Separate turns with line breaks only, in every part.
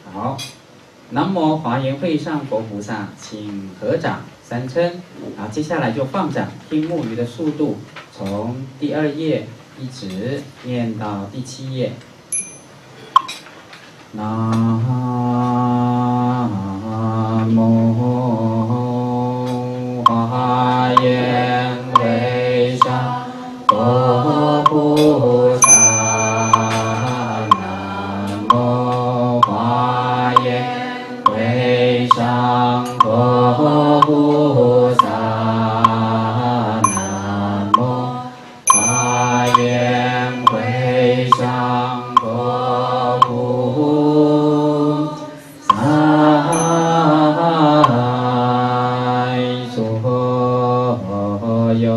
好，南无华严会上佛菩萨，请合掌三称。好，接下来就放掌，听木鱼的速度，从第2页一直念到第7页。南无华严会上佛菩萨。上佛菩萨，南无华严会上佛菩萨，所有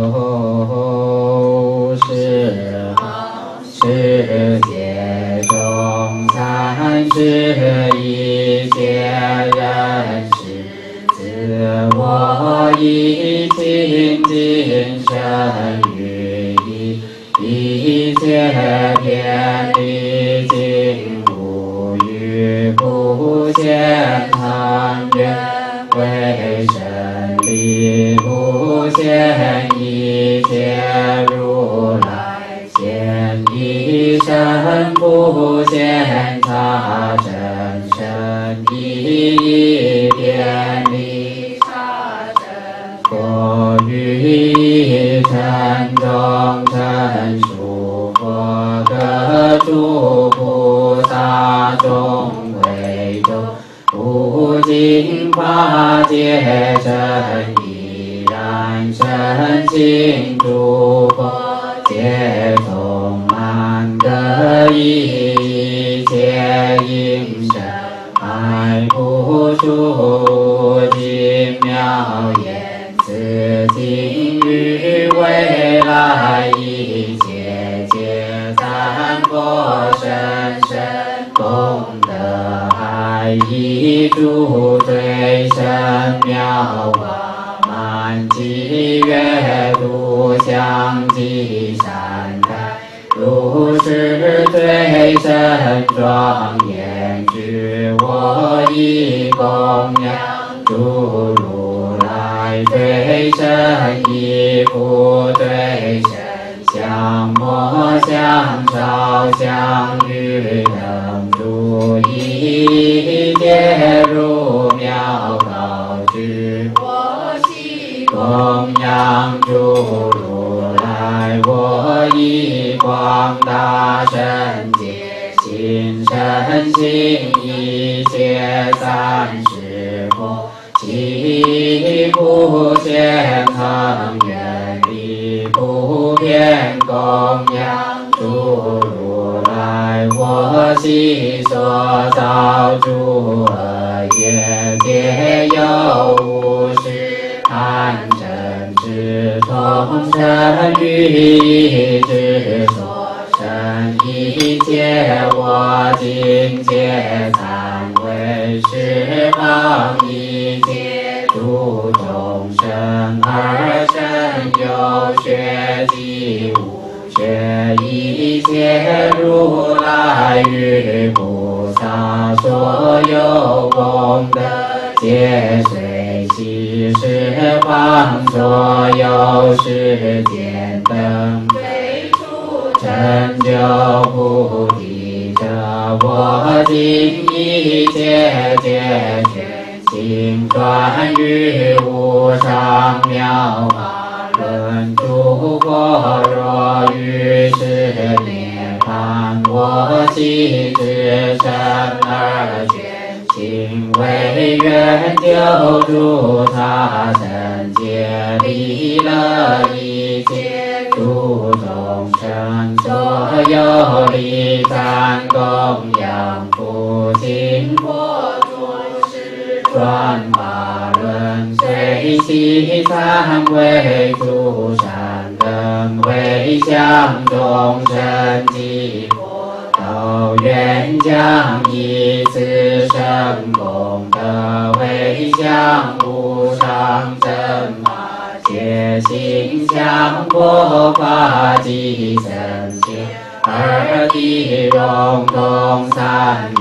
世界中三世一切人世，自我以清净身语一切天地尽无余不现常愿，为神力不现一切如来现一身不现他真身一遍离杀身佛于尘中成熟佛的诸菩萨众为众无尽法界真依然身心诸佛皆充满的一切应身爱不出极妙言此今于未来一切皆赞佛深深功德海一诸最深妙法满积阅度相继善待如是最深庄严具我以供养诸如来最深义父最深相摩相少相欲等诸一切如妙高举我悉供养诸如来我以广大圣界心身心一切三世佛其不见恒愿力不变供养诸如来我悉所造诸恶业皆有无始贪嗔痴从生于之所生一切我今皆惭愧十方一切诸众生而生有学及无学一切如来与菩萨所有功德皆随喜十方所有世间等非处成就菩提者我今一切皆全心专于无上妙法论诸佛若于是涅槃我悉至身而全心为愿救助他生皆离了一切诸众生所有礼赞供养不尽佛诸世转法轮随喜忏悔诸善根为向众生及佛都愿将以此生功德为向无上正法皆心向佛法即生界二地融通三昧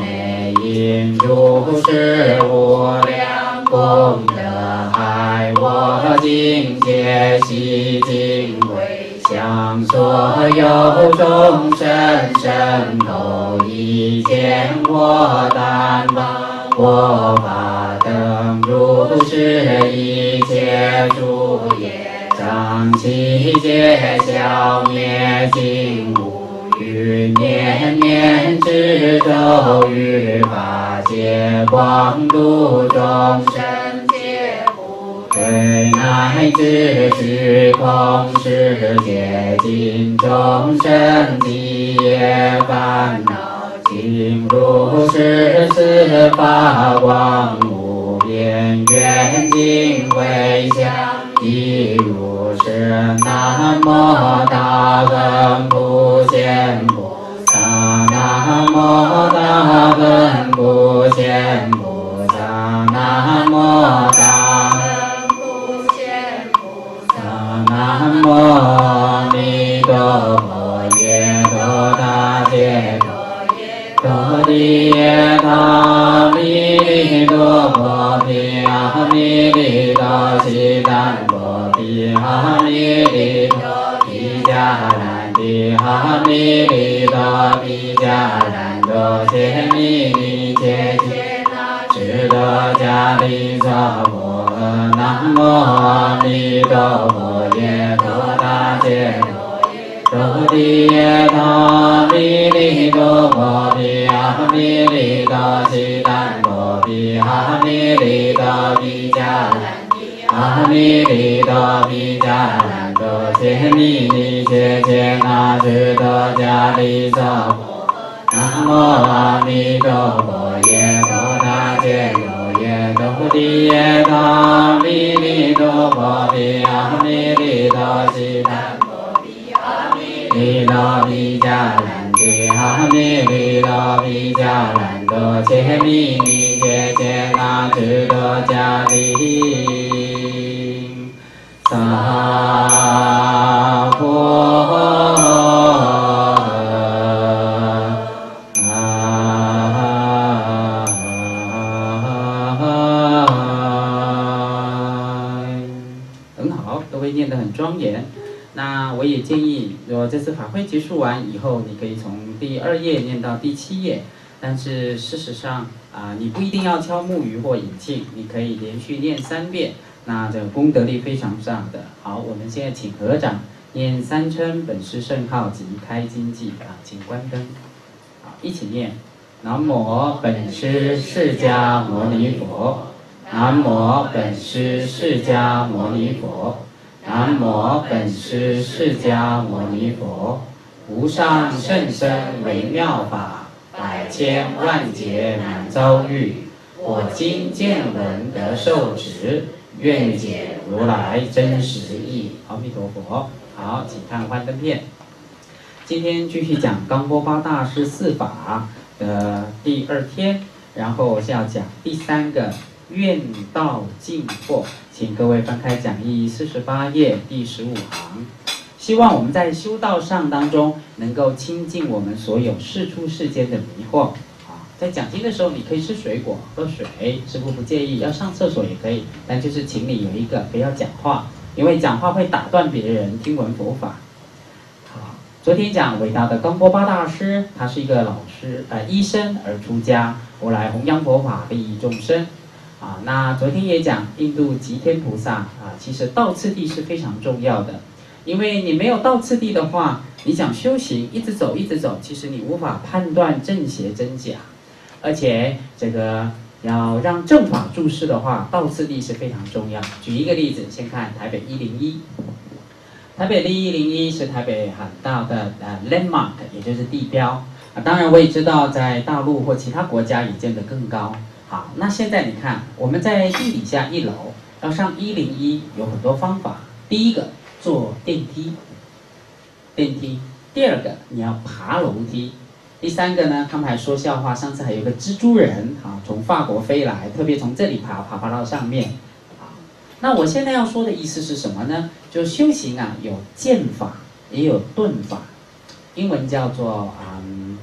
灭因诸事无量功德海，我今皆悉尽为向所有众生身口意见我担报我法等如是一切诸业障悉皆消灭尽无于念念之咒于法界光度众生皆不退乃至虚空世界尽众生极业烦恼尽如是四法光无边愿尽回向亦如是南无大根普贤菩萨南无大根普贤菩萨南无大根普贤菩萨南无阿弥陀佛耶多达揭多地耶他弥利多婆毗阿弥利多悉檀婆毗阿弥利多毗迦兰帝阿弥利多毗迦兰多揭弥尼揭揭那智多迦利萨婆诃南无阿弥陀佛耶多达揭多地耶他弥利多婆毗阿弥利多悉檀婆毗阿弥利多毗迦兰帝阿弥利多毗迦兰多揭弥尼揭揭那智多迦利萨婆诃南无阿弥陀佛耶多达揭罗耶多地耶他弥利多婆毗阿弥利多悉檀利多毗迦兰帝阿弥利多毗迦兰多揭弥尼揭揭那智多迦利萨婆很好，各位念得很庄严。那我也建议，如果这次法会结束完以后，你可以从第2页念到第7页。但是事实上你不一定要敲木鱼或引磬，你可以连续念3遍，那这个功德力非常大的。好，我们现在请合掌念3称本师圣号及开经偈请关灯。好，一起念：南无本师释迦牟尼佛，南无本师释迦牟尼佛。南无本师释迦牟尼佛，无上甚深微妙法，百千万劫难遭遇。我今见闻得受持，愿解如来真实义。阿弥陀佛。好，请看幻灯片。今天继续讲冈波巴大师4法的第2天，然后是要讲第3个愿道尽惑。请各位翻开讲义48页第15行。希望我们在修道上当中能够清净我们所有世出世间的迷惑。在讲经的时候，你可以吃水果、喝水，师父不介意，要上厕所也可以，但就是请你有一个不要讲话，因为讲话会打断别人听闻佛法。好，昨天讲伟大的冈波巴大师，他是一个老师医生而出家，后来弘扬佛法，利益众生。那昨天也讲印度吉天菩萨其实道次第是非常重要的，因为你没有道次第的话，你想修行一直走一直走，其实你无法判断正邪真假，而且这个要让正法注释的话，道次第是非常重要。举一个例子，先看台北101，台北的101是台北很大的landmark， 也就是地标当然我也知道在大陆或其他国家也建得更高。好，那现在你看，我们在地底下1楼要上101，有很多方法。第一个，坐电梯，第二个，你要爬楼梯。第3个呢，他们还说笑话，上次还有个蜘蛛人从法国飞来，特别从这里爬到上面。那我现在要说的意思是什么呢？就修行有剑法，也有顿法，英文叫做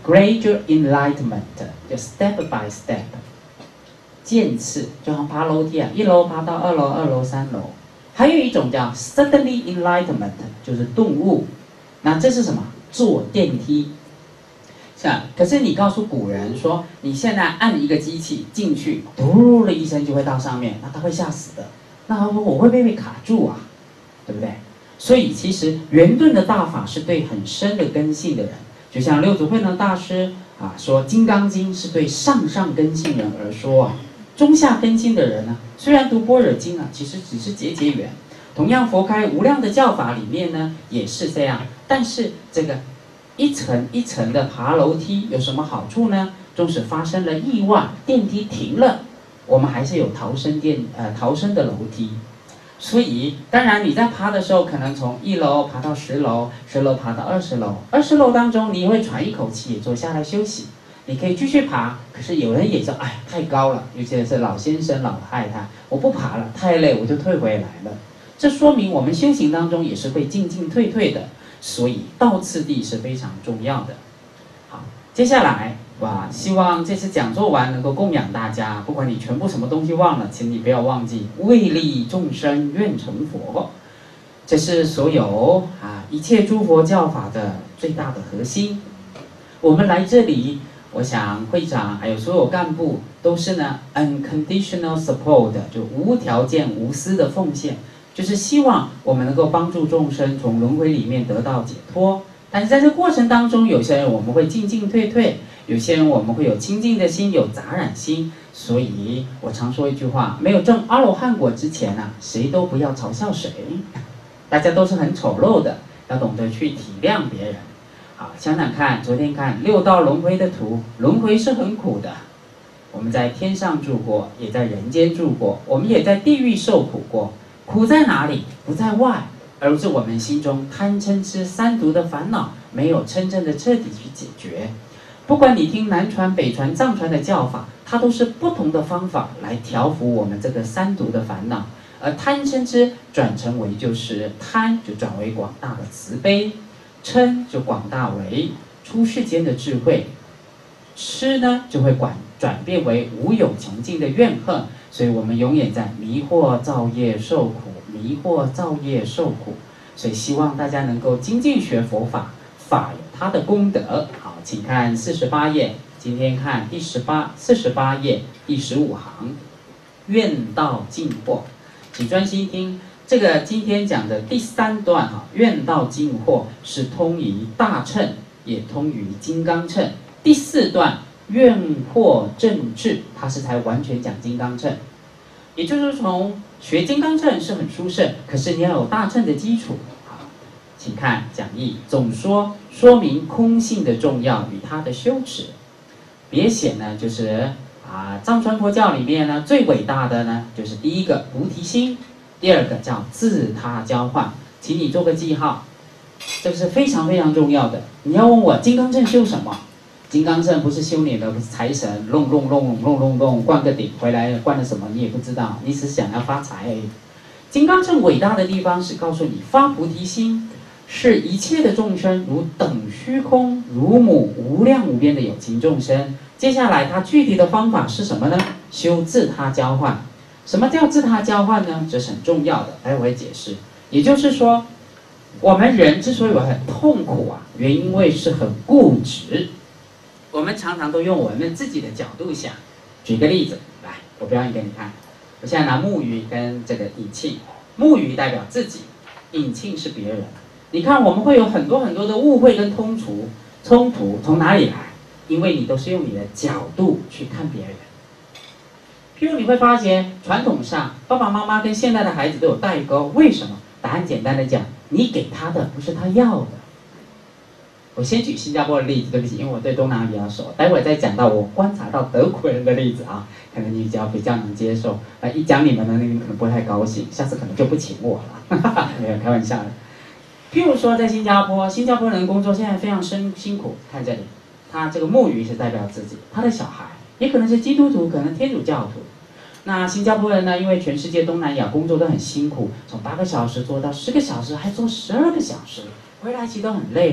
gradual enlightenment， 就 step by step， 渐次，就像爬楼梯啊，一楼爬到2楼，2楼3楼。还有一种叫 suddenly enlightenment， 就是顿悟。那这是什么？坐电梯。是啊，可是你告诉古人说，你现在按一个机器进去，嘟的一声就会到上面，那他会吓死的。那他说我会被卡住啊，对不对？所以其实圆顿的大法是对很深的根性的人，就像六祖慧能大师啊说，《金刚经》是对上上根性人而说啊。中下根性的人呢，虽然读般若经啊，其实只是结缘。同样，佛开无量的教法里面呢，也是这样。但是这个一层一层的爬楼梯有什么好处呢？纵使发生了意外，电梯停了，我们还是有逃生的楼梯。所以，当然你在爬的时候，可能从1楼爬到10楼，10楼爬到20楼，20楼当中你会喘一口气，也坐下来休息。你可以继续爬，可是有人也说，哎，太高了，尤其是老先生、老太太，我不爬了，太累，我就退回来了。这说明我们修行当中也是会进进退退的，所以道次第是非常重要的。好，接下来希望这次讲座完能够供养大家，不管你全部什么东西忘了，请你不要忘记为利众生愿成佛，这是所有一切诸佛教法的最大的核心。我们来这里，我想会长还有所有干部都是呢 unconditional support， 就无条件无私的奉献，就是希望我们能够帮助众生从轮回里面得到解脱。但是在这个过程当中，有些人我们会进进退退，有些人我们会有清净的心，有杂染心。所以我常说一句话，没有证阿罗汉果之前谁都不要嘲笑谁，大家都是很丑陋的，要懂得去体谅别人。好，想想看，昨天看6道轮回的图，轮回是很苦的。我们在天上住过，也在人间住过，我们也在地狱受苦过。苦在哪里？不在外，而是我们心中贪嗔痴三毒的烦恼没有真正的彻底去解决。不管你听南传、北传、藏传的教法，它都是不同的方法来调伏我们这个三毒的烦恼。而贪嗔痴转成为就是贪，就转为广大的慈悲；嗔就广大为出世间的智慧；痴呢就会转变为无有穷尽的怨恨。所以我们永远在迷惑造业受苦，迷惑造业受苦。所以希望大家能够精进学佛法，法有它的功德。好，请看48页，今天看48页第15行，愿道尽惑，请专心听。这个今天讲的第3段愿道尽惑是通于大乘，也通于金刚乘。第4段愿惑正智，它是才完全讲金刚乘。也就是从学金刚乘是很殊胜，可是你要有大乘的基础。好，请看讲义，总说明空性的重要与它的羞耻。别显呢，就是藏传佛教里面呢最伟大的呢，就是第一个菩提心，第二个叫自他交换，请你做个记号，这个是非常非常重要的。你要问我金刚乘修什么？金刚乘不是修你的财神，弄，灌个顶回来，灌了什么你也不知道，你只是想要发财而已。金刚乘伟大的地方是告诉你，发菩提心是一切的众生如等虚空，如母无量无边的有情众生。接下来它具体的方法是什么呢？修自他交换。什么叫自他交换呢？这是很重要的，待会解释。也就是说，我们人之所以很痛苦原因为是很固执。我们常常都用我们自己的角度想。举个例子来，我表演给你看。我现在拿木鱼跟这个引磬，木鱼代表自己，引磬是别人。你看我们会有很多很多的误会跟冲突，从哪里来？因为你都是用你的角度去看别人。譬如你会发现，传统上爸爸妈妈跟现在的孩子都有代沟，为什么？答案简单的讲，你给他的不是他要的。我先举新加坡的例子，对不起，因为我对东南亚比较熟。待会再讲到我观察到德国人的例子可能你比较能接受。一讲你们呢，你们可能不会太高兴，下次可能就不请我了。没有开玩笑的。譬如说在新加坡人工作现在非常辛苦，看这里，他这个木鱼是代表自己，他的小孩也可能是基督徒，可能天主教徒。那新加坡人呢，因为全世界东南亚工作都很辛苦，从8个小时做到10个小时，还做12个小时，回来其实都很累了。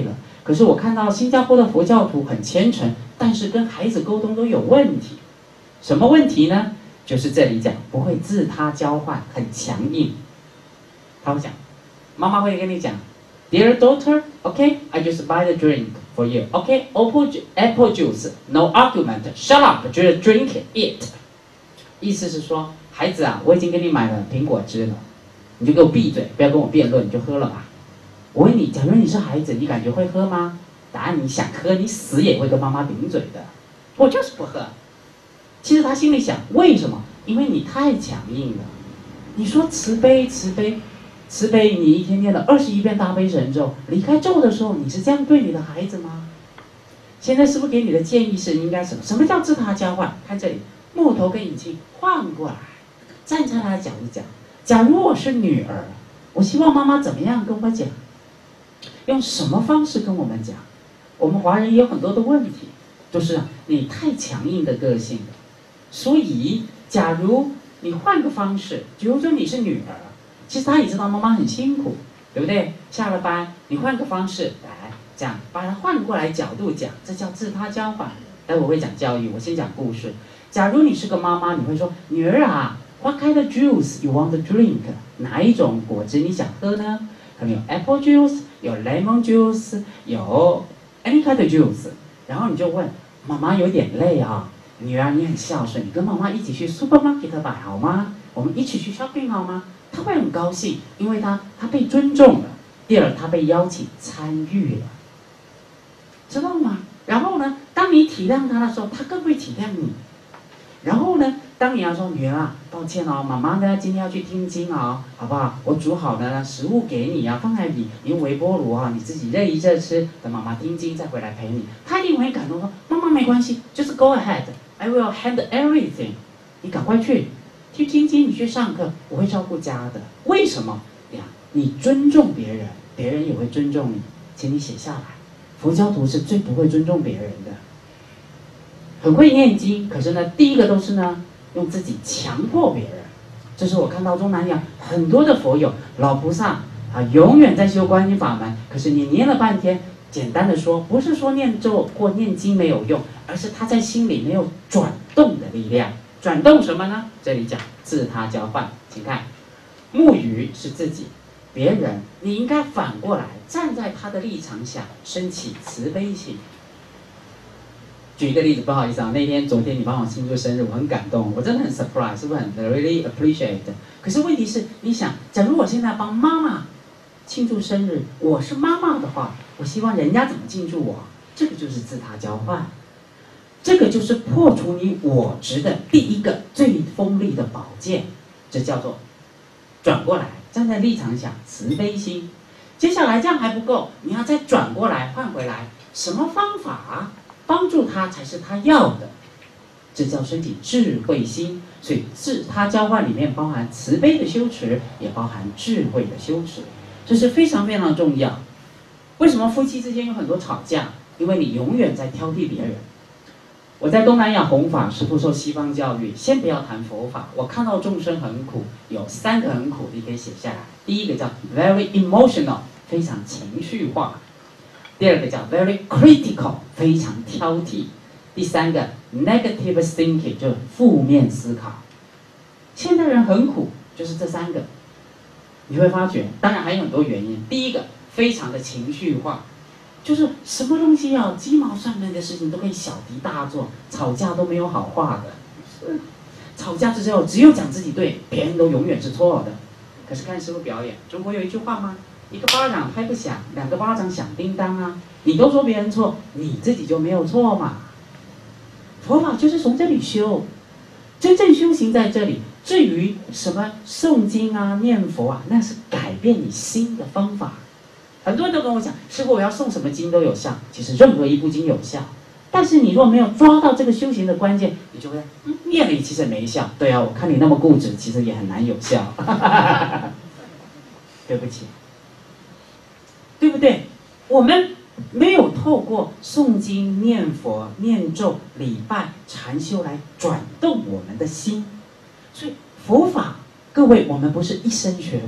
可是我看到新加坡的佛教徒很虔诚，但是跟孩子沟通都有问题。什么问题呢？就是这里讲不会自他交换，很强硬。他会讲，妈妈会跟你讲 ，Dear daughter, OK, I just buy the drink for you. OK, apple juice, no argument. Shut up, just drink it. 意思是说，孩子啊，我已经给你买了苹果汁了，你就给我闭嘴，不要跟我辩论，你就喝了吧。我问你，假如你是孩子，你感觉会喝吗？答案你想喝，你死也会跟妈妈顶嘴的。我就是不喝。其实他心里想，为什么？因为你太强硬了。你说慈悲，慈悲，慈悲，你一天念了21遍大悲神咒，离开咒的时候，你是这样对你的孩子吗？现在是不是给你的建议是应该什么？什么叫自他交换？看这里，木头跟引擎换过来，站在他的角度讲。假如我是女儿，我希望妈妈怎么样跟我讲？用什么方式跟我们讲？我们华人也有很多的问题，就是你太强硬的个性了。所以，假如你换个方式，比如说你是女儿，其实她也知道妈妈很辛苦，对不对？下了班，你换个方式来讲，把它换过来角度讲，这叫自他交换。待会我会讲教育，我先讲故事。假如你是个妈妈，你会说：“女儿啊 ，What kind of juice you want to drink？ 哪一种果汁你想喝呢？可能有 apple juice， 有 lemon juice， 有 any kind of juice。”然后你就问妈妈，有点累啊。女儿，你很孝顺，你跟妈妈一起去 supermarket 买好吗？我们一起去 shopping 好吗？她会很高兴，因为她被尊重了。第二，她被邀请参与了，知道吗？然后呢，当你体谅她的时候，她更会体谅你。然后呢，当你要说女儿啊，抱歉哦，妈妈呢今天要去听经哦，好不好？我煮好的食物给你啊，放在你用微波炉啊，你自己热一热吃，等妈妈听经再回来陪你。她一定会感动说，妈妈没关系，就是 go ahead。I will handle everything。你赶快去听经，你去上课，我会照顾家的。为什么呀？你尊重别人，别人也会尊重你。请你写下来。佛教徒是最不会尊重别人的，很会念经，可是呢，第一个都是呢用自己强迫别人。这是我看到中南亚很多的佛友、老菩萨啊，永远在修观音法门，可是你念了半天。简单的说，不是说念咒或念经没有用，而是他在心里没有转动的力量。转动什么呢？这里讲自他交换，请看，木鱼是自己，别人你应该反过来站在他的立场想，升起慈悲心。举一个例子，不好意思啊，昨天你帮我庆祝生日，我很感动，我真的很 surprise， 是不是很 really appreciate？ 可是问题是，你想，假如我现在帮妈妈庆祝生日，我是妈妈的话，我希望人家怎么庆祝我？这个就是自他交换，这个就是破除你我执的第一个最锋利的宝剑，这叫做转过来，站在立场想慈悲心。接下来这样还不够，你要再转过来换回来，什么方法帮助他才是他要的？这叫升起智慧心。所以自他交换里面包含慈悲的修持，也包含智慧的修持。这是非常非常重要。为什么夫妻之间有很多吵架？因为你永远在挑剔别人。我在东南亚弘法，师父受西方教育，先不要谈佛法。我看到众生很苦，有3个很苦，你可以写下来。第一个叫 very emotional， 非常情绪化；第二个叫 very critical， 非常挑剔；第3个 negative thinking， 就是负面思考。现代人很苦，就是这3个。你会发觉，当然还有很多原因。第一个，非常的情绪化，就是什么东西鸡毛蒜皮的事情都可以小题大做，吵架都没有好话的。吵架之后只有讲自己对，别人都永远是错的。可是看师父表演，中国有一句话吗？一个巴掌拍不响，2个巴掌响叮当啊！你都说别人错，你自己就没有错嘛。佛法就是从这里修，真正修行在这里。至于什么诵经啊、念佛啊，那是改变你心的方法。很多人都跟我讲，师父我要诵什么经都有效，其实任何一部经有效，但是你若没有抓到这个修行的关键，你就会念了其实没效。对啊，我看你那么固执，其实也很难有效。对不起，对不对？我们没有透过诵经、念佛、念咒、礼拜、禅修来转动我们的心。所以佛法，各位，我们不是一生学佛，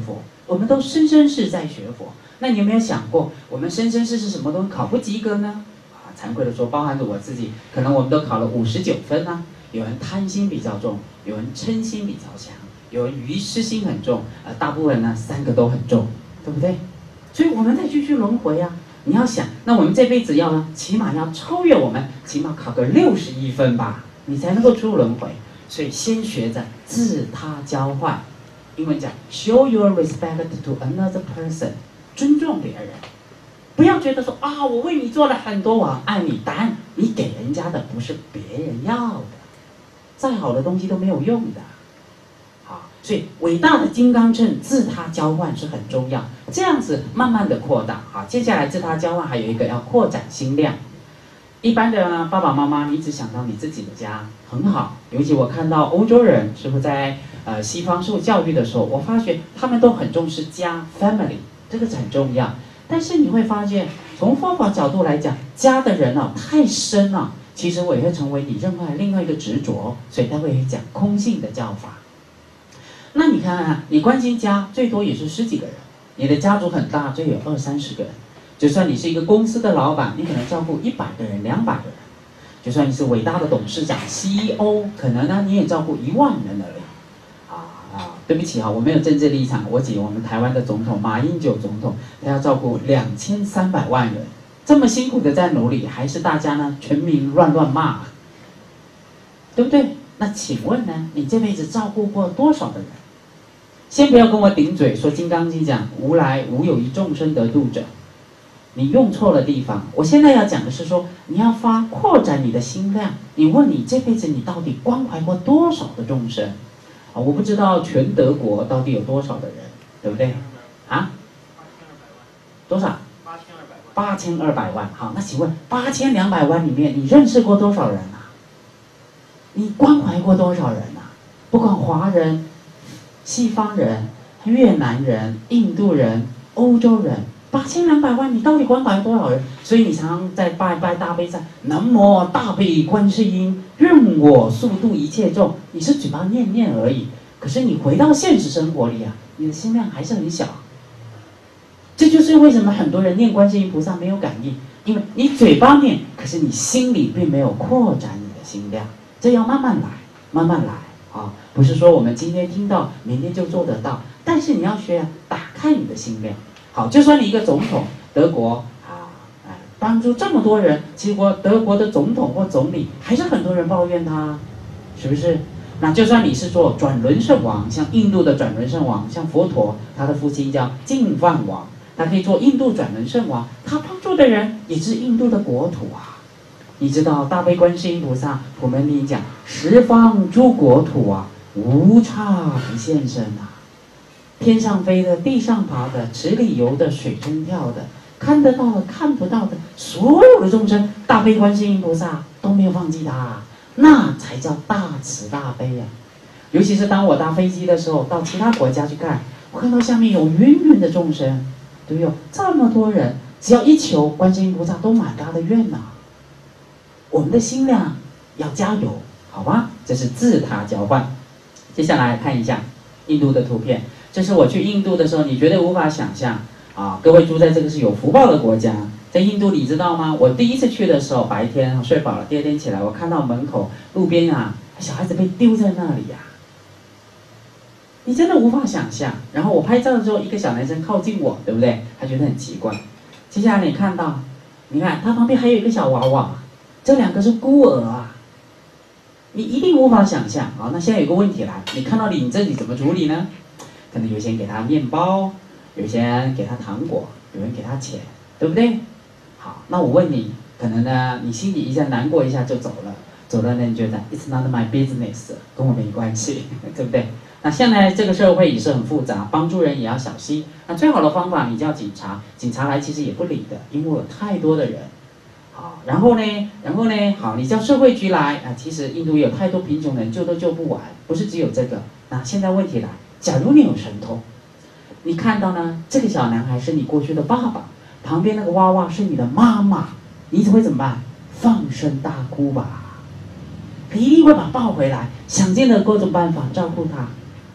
我们都生生世在学佛。那你有没有想过，我们生生世世什么都考不及格呢？惭愧的说，包含着我自己，可能我们都考了59分啊。有人贪心比较重，有人嗔心比较强，有人愚痴心很重，大部分呢3个都很重，对不对？所以我们再继续轮回啊。你要想，那我们这辈子要呢，起码要超越我们，起码考个61分吧，你才能够出轮回。所以先学着自他交换，英文讲 show your respect to another person， 尊重别人，不要觉得说啊，我为你做了很多，我爱你，答案你给人家的不是别人要的，再好的东西都没有用的。好，所以伟大的金刚乘自他交换是很重要，这样子慢慢的扩大。好，接下来自他交换还有一个要扩展心量。一般的呢，爸爸妈妈，你只想到你自己的家很好，尤其我看到欧洲人是不是在西方受教育的时候，我发觉他们都很重视家 family， 这个很重要。但是你会发现，从佛法角度来讲，家的人太深了，其实我也会成为你另外一个执着，所以他会讲空性的教法。那你看啊，你关心家最多也是10几个人，你的家族很大，就有20-30个人。就算你是一个公司的老板，你可能照顾100个人、200个人；就算你是伟大的董事长 CEO， 可能呢你也照顾1万人而已。对不起啊，我没有政治立场。我举我们台湾的总统马英九总统，他要照顾2300万人，这么辛苦的在努力，还是大家呢全民乱骂，对不对？那请问呢，你这辈子照顾过多少的人？先不要跟我顶嘴，说《金刚经》讲无来无有一众生得度者，你用错了地方。我现在要讲的是说，你要扩展你的心量。你问你这辈子你到底关怀过多少的众生？我不知道全德国到底有多少的人，对不对？啊？多少？8200万。好，那请问8200万里面，你认识过多少人啊？你关怀过多少人啊？不管华人、西方人、越南人、印度人、欧洲人，8200万，你到底关怀多少人？所以你常常在拜大悲忏，南无大悲观世音，愿我速度一切众。你是嘴巴念而已，可是你回到现实生活里啊，你的心量还是很小。这就是为什么很多人念观世音菩萨没有感应，因为你嘴巴念，可是你心里并没有扩展你的心量。这要慢慢来，慢慢来啊！不是说我们今天听到，明天就做得到，但是你要学打开你的心量。好，就算你一个总统，德国帮助这么多人，结果德国的总统或总理还是很多人抱怨他，是不是？那就算你是做转轮圣王，像印度的转轮圣王，像佛陀，他的父亲叫净饭王，他可以做印度转轮圣王，他帮助的人也是印度的国土啊。你知道大悲观世音菩萨普门品讲，十方诸国土啊，无差不现身啊。天上飞的，地上爬的，池里游的，水中跳的，看得到的，看不到的，所有的众生，大悲观世音菩萨都没有放弃他，那才叫大慈大悲啊！尤其是当我搭飞机的时候，到其他国家去看，我看到下面有芸芸的众生，对不对？这么多人，只要一求，观世音菩萨都满他的愿呐。我们的心量要加油，好吧？这是自他交换。接下来看一下印度的图片。这是我去印度的时候，你绝对无法想象啊！各位住在这个是有福报的国家，在印度你知道吗？我第一次去的时候，白天睡饱了，第二天起来，我看到门口路边小孩子被丢在那里你真的无法想象。然后我拍照的时候，一个小男生靠近我，对不对？他觉得很奇怪。接下来你看他旁边还有一个小娃娃，这2个是孤儿啊！你一定无法想象。好，那现在有个问题来，你看到领证你怎么处理呢？可能有些人给他面包，有些人给他糖果，有人给他钱，对不对？好，那我问你，可能呢，你心里一下难过一下就走了，走了呢，你觉得 It's not my business， 跟我没关系，对不对？那现在这个社会也是很复杂，帮助人也要小心。那最好的方法，你叫警察，警察来其实也不理的，因为有太多的人。好，然后呢，好，你叫社会局来其实印度有太多贫穷人，救都救不完，不是只有这个。那现在问题来。假如你有神通，你看到呢，这个小男孩是你过去的爸爸，旁边那个娃娃是你的妈妈，你会怎么办？放声大哭吧，你一定会把他抱回来，想尽了各种办法照顾他。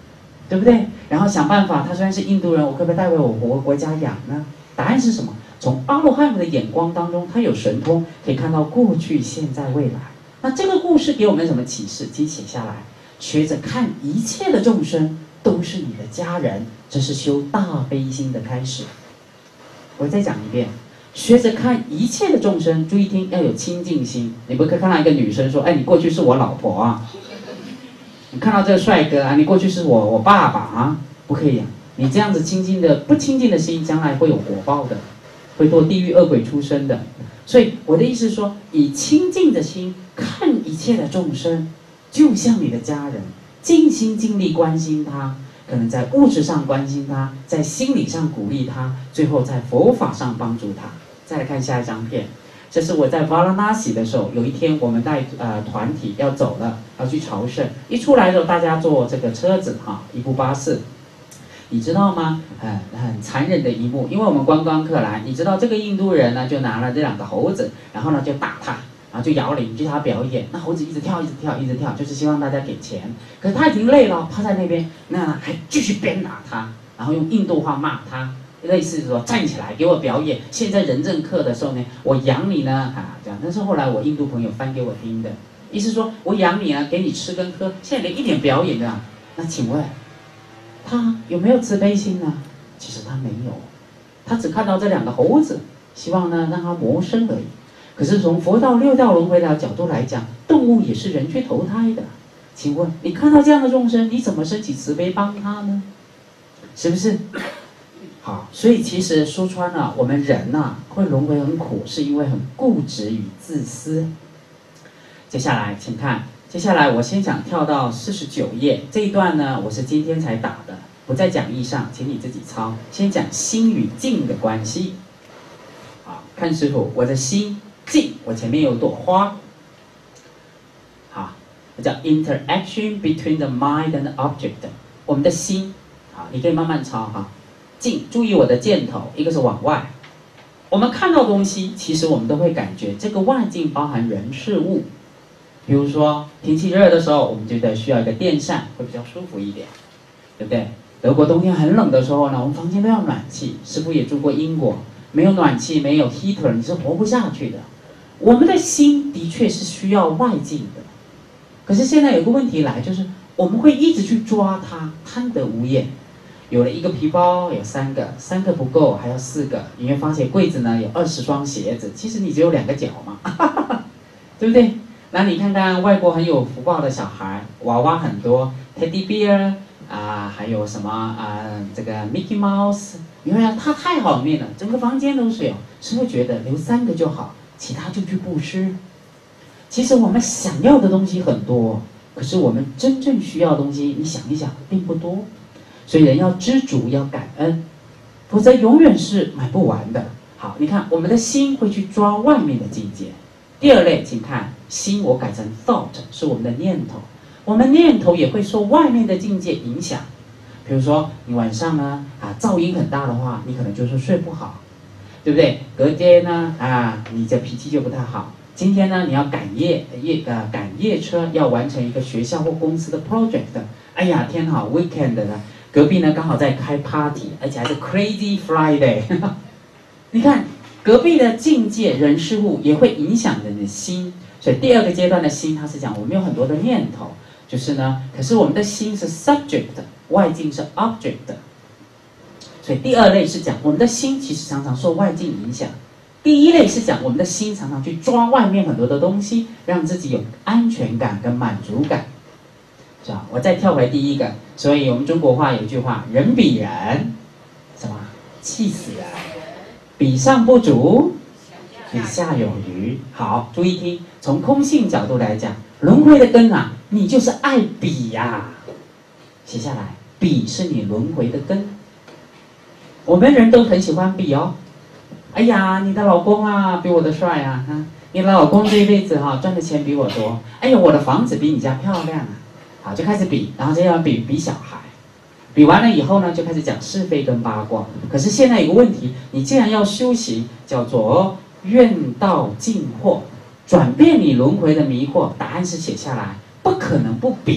对不对？然后想办法，他虽然是印度人，我可不可以带回我国家养呢？答案是什么？从阿罗汉的眼光当中，他有神通，可以看到过去、现在、未来。那这个故事给我们什么启示？请写下来，学着看一切的众生都是你的家人，这是修大悲心的开始。我再讲一遍，学着看一切的众生，注意听，要有清净心。你不可以看到一个女生说：“哎，你过去是我老婆啊。”你看到这个帅哥啊，你过去是我爸爸啊，不可以啊！你这样子清净的不清净的心，将来会有果报的，会堕地狱恶鬼出生的。所以我的意思是说，以清净的心看一切的众生，就像你的家人，尽心尽力关心他，可能在物质上关心他，在心理上鼓励他，最后在佛法上帮助他。再来看下一张片。这是我在瓦拉纳西的时候，有一天我们带团体要走了，要去朝圣。一出来的时候，大家坐这个车子哈，一部巴士，你知道吗？很残忍的一幕，因为我们观光客来，你知道这个印度人呢，就拿了这两个猴子，然后呢就打他，然后就摇铃，就叫他表演。那猴子一直跳，一直跳，一直跳，就是希望大家给钱。可是他已经累了，趴在那边，那还继续鞭打他，然后用印度话骂他。类似说站起来给我表演，现在人政课的时候呢，我养你呢这样。但是后来我印度朋友翻给我听的，意思说我养你啊，给你吃跟喝，现在连一点表演的。那请问他有没有慈悲心呢？其实他没有，他只看到这两个猴子，希望呢让他谋生而已。可是从佛道六道轮回的角度来讲，动物也是人去投胎的。请问你看到这样的众生，你怎么升起慈悲帮他呢？是不是？好，所以其实说穿了，我们人会轮回很苦，是因为很固执与自私。接下来请看，接下来我先讲跳到49页这一段呢，我是今天才打的，不在讲义上，请你自己抄。先讲心与境的关系。好，看师傅，我的心境，我前面有朵花。好，叫 interaction between the mind and the object。我们的心，好，你可以慢慢抄哈。境，注意我的箭头，一个是往外。我们看到东西，其实我们都会感觉这个外境包含人事物。比如说天气热的时候，我们觉得需要一个电扇，会比较舒服一点，对不对？德国冬天很冷的时候呢，我们房间都要暖气。师父也住过英国，没有暖气，没有 heater， 你是活不下去的。我们的心的确是需要外境的，可是现在有个问题来，就是我们会一直去抓它，贪得无厌。有了一个皮包，有3个，3个不够，还要4个。你会发现柜子呢有20双鞋子，其实你只有2个脚嘛，对不对？那你看看外国很有福报的小孩，娃娃很多 ，Teddy Bear 还有什么这个 Mickey Mouse， 你会看他太好命了，整个房间都是有，是会觉得留3个就好，其他就去布施。其实我们想要的东西很多，可是我们真正需要的东西，你想一想并不多。所以人要知足，要感恩，否则永远是买不完的。好，你看我们的心会去抓外面的境界。第二类，请看心，我改成 thought， 是我们的念头。我们念头也会受外面的境界影响。比如说你晚上呢噪音很大的话，你可能就是睡不好，对不对？隔天呢你的脾气就不太好。今天呢你要赶夜车，要完成一个学校或公司的 project。哎呀，天好 weekend 呢。隔壁呢刚好在开 party， 而且还是 Crazy Friday 你看隔壁的境界人事物也会影响人的心。所以第2个阶段的心，它是讲我们有很多的念头，就是呢，可是我们的心是 subject， 外境是 object。 所以第2类是讲我们的心其实常常受外境影响。第1类是讲我们的心常常去抓外面很多的东西，让自己有安全感跟满足感。是吧？我再跳回第1个，所以我们中国话有一句话，人比人什么气死人，比上不足，比下有余。好，注意听，从空性角度来讲，轮回的根你就是爱比呀。写下来，比是你轮回的根。我们人都很喜欢比哦。哎呀，你的老公比我的帅你的老公这一辈子赚的钱比我多。哎呀，我的房子比你家漂亮好，就开始比，然后这样比小孩，比完了以后呢，就开始讲是非跟八卦。可是现在有个问题，你既然要修行，叫做愿道尽惑，转变你轮回的迷惑。答案是写下来，不可能不比，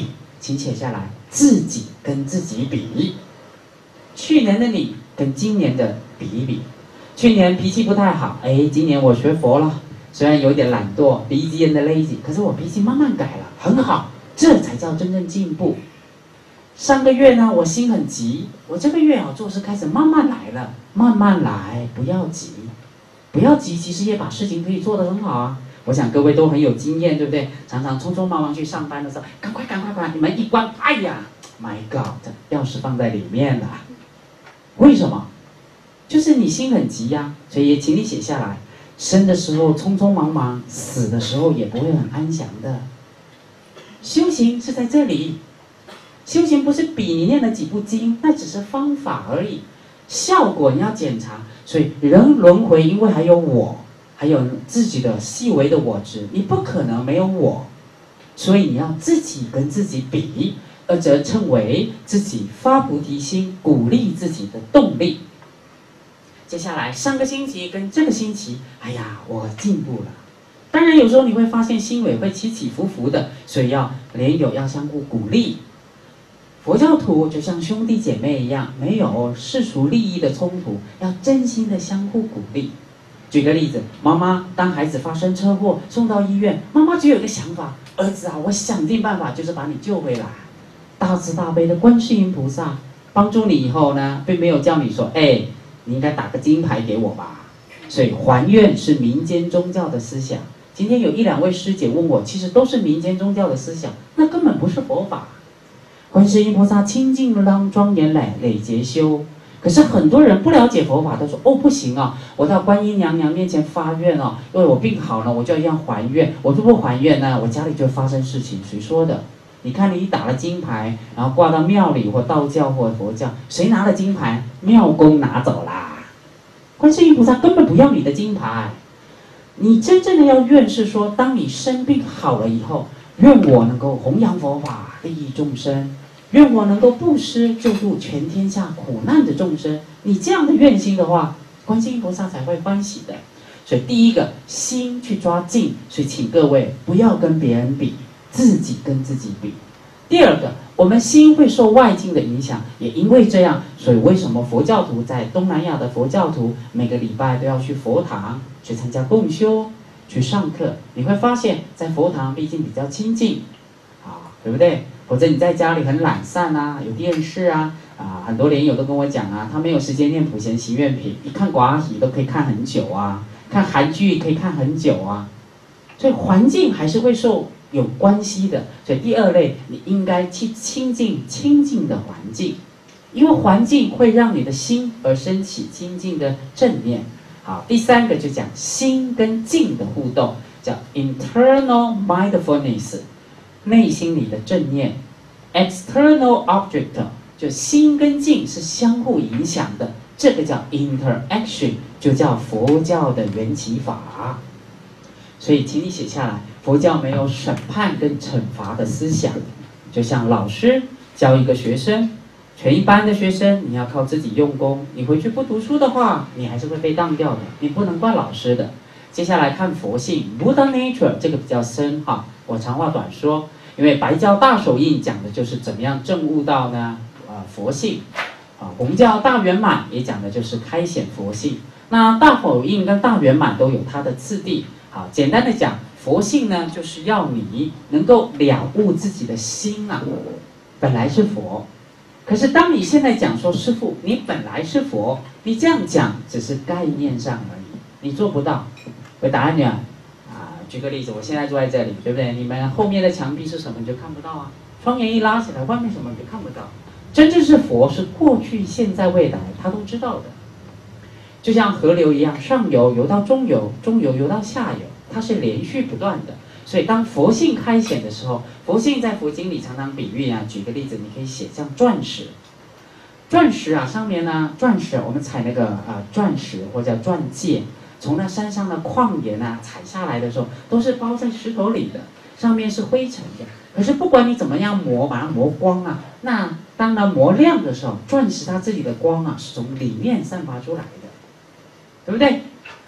请写下来，自己跟自己比，去年的你跟今年的比一比。去年脾气不太好，今年我学佛了，虽然有点懒惰 ，busy and lazy， 可是我脾气慢慢改了，很好，这才叫真正进步。上个月呢，我心很急，我这个月做事开始慢慢来了，慢慢来，不要急，不要急，其实也把事情可以做得很好啊。我想各位都很有经验，对不对？常常匆匆忙忙去上班的时候，赶快，你们一关，哎呀 ，My God， 钥匙放在里面了。为什么？就是你心很急呀，所以也请你写下来。生的时候匆匆忙忙，死的时候也不会很安详的。修行是在这里，修行不是比你念了几部经，那只是方法而已，效果你要检查。所以人轮回，因为还有我，还有自己的细微的我执，你不可能没有我，所以你要自己跟自己比，而则称为自己发菩提心，鼓励自己的动力。接下来上个星期跟这个星期，哎呀，我进步了。当然有时候你会发现心也会起起伏伏的，所以莲友要相互鼓励。佛教徒就像兄弟姐妹一样，没有世俗利益的冲突，要真心的相互鼓励。举个例子，妈妈当孩子发生车祸送到医院，妈妈只有一个想法，儿子啊，我想尽办法就是把你救回来。大慈大悲的观世音菩萨帮助你以后呢，并没有叫你说，你应该打个金牌给我吧。所以还愿是民间宗教的思想。今天有一两位师姐问我，其实都是民间宗教的思想，那根本不是佛法。观世音菩萨清净庄严累劫修，可是很多人不了解佛法，都说不行啊，我到观音娘娘面前发愿哦，因为我病好了，我就要还愿，我如果不还愿呢，我家里就发生事情。谁说的？你看你打了金牌，然后挂到庙里或道教或佛教，谁拿了金牌？庙公拿走啦。观世音菩萨根本不要你的金牌，你真正的要愿是说，当你生病好了以后，愿我能够弘扬佛法，利益众生，愿我能够布施救度全天下苦难的众生。你这样的愿心的话，观世音菩萨才会欢喜的。所以第一个心去抓境，所以请各位不要跟别人比，自己跟自己比。第二个，我们心会受外境的影响，也因为这样，所以为什么佛教徒在东南亚的佛教徒每个礼拜都要去佛堂去参加共修，去上课？你会发现在佛堂毕竟比较亲近对不对？否则你在家里很懒散啊，有电视很多莲友都跟我讲他没有时间念普贤行愿品，一看寡喜都可以看很久看韩剧可以看很久所以环境还是会有关系的。所以第二类，你应该去亲近的环境，因为环境会让你的心而升起亲近的正念。好，第三个就讲心跟境的互动，叫 internal mindfulness， 内心里的正念。external object， 就心跟境是相互影响的，这个叫 interaction， 就叫佛教的缘起法。所以请你写下来，佛教没有审判跟惩罚的思想。就像老师教一个学生，全一班的学生，你要靠自己用功，你回去不读书的话，你还是会被当掉的，你不能怪老师的。接下来看佛性 Buddha Nature， 这个比较深我长话短说，因为白教大手印讲的就是怎么样证悟到呢佛性红教大圆满也讲的就是开显佛性。那大手印跟大圆满都有它的次第。好，简单的讲，佛性呢，就是要你能够了悟自己的心本来是佛。可是当你现在讲说，师父，你本来是佛，你这样讲只是概念上而已，你做不到。回答案举个例子，我现在坐在这里，对不对？你们后面的墙壁是什么你就看不到窗帘一拉起来，外面什么你就看不到。真正是佛，是过去、现在、未来，他都知道的。就像河流一样，上游游到中游，中游游到下游，它是连续不断的。所以当佛性开显的时候，佛性在佛经里常常比喻举个例子，你可以写像钻石。钻石上面呢，钻石我们采那个钻石或者叫钻戒，从那山上的矿岩采下来的时候，都是包在石头里的，上面是灰尘的。可是不管你怎么样磨，把它磨光那当它磨亮的时候，钻石它自己的光是从里面散发出来的。对不对？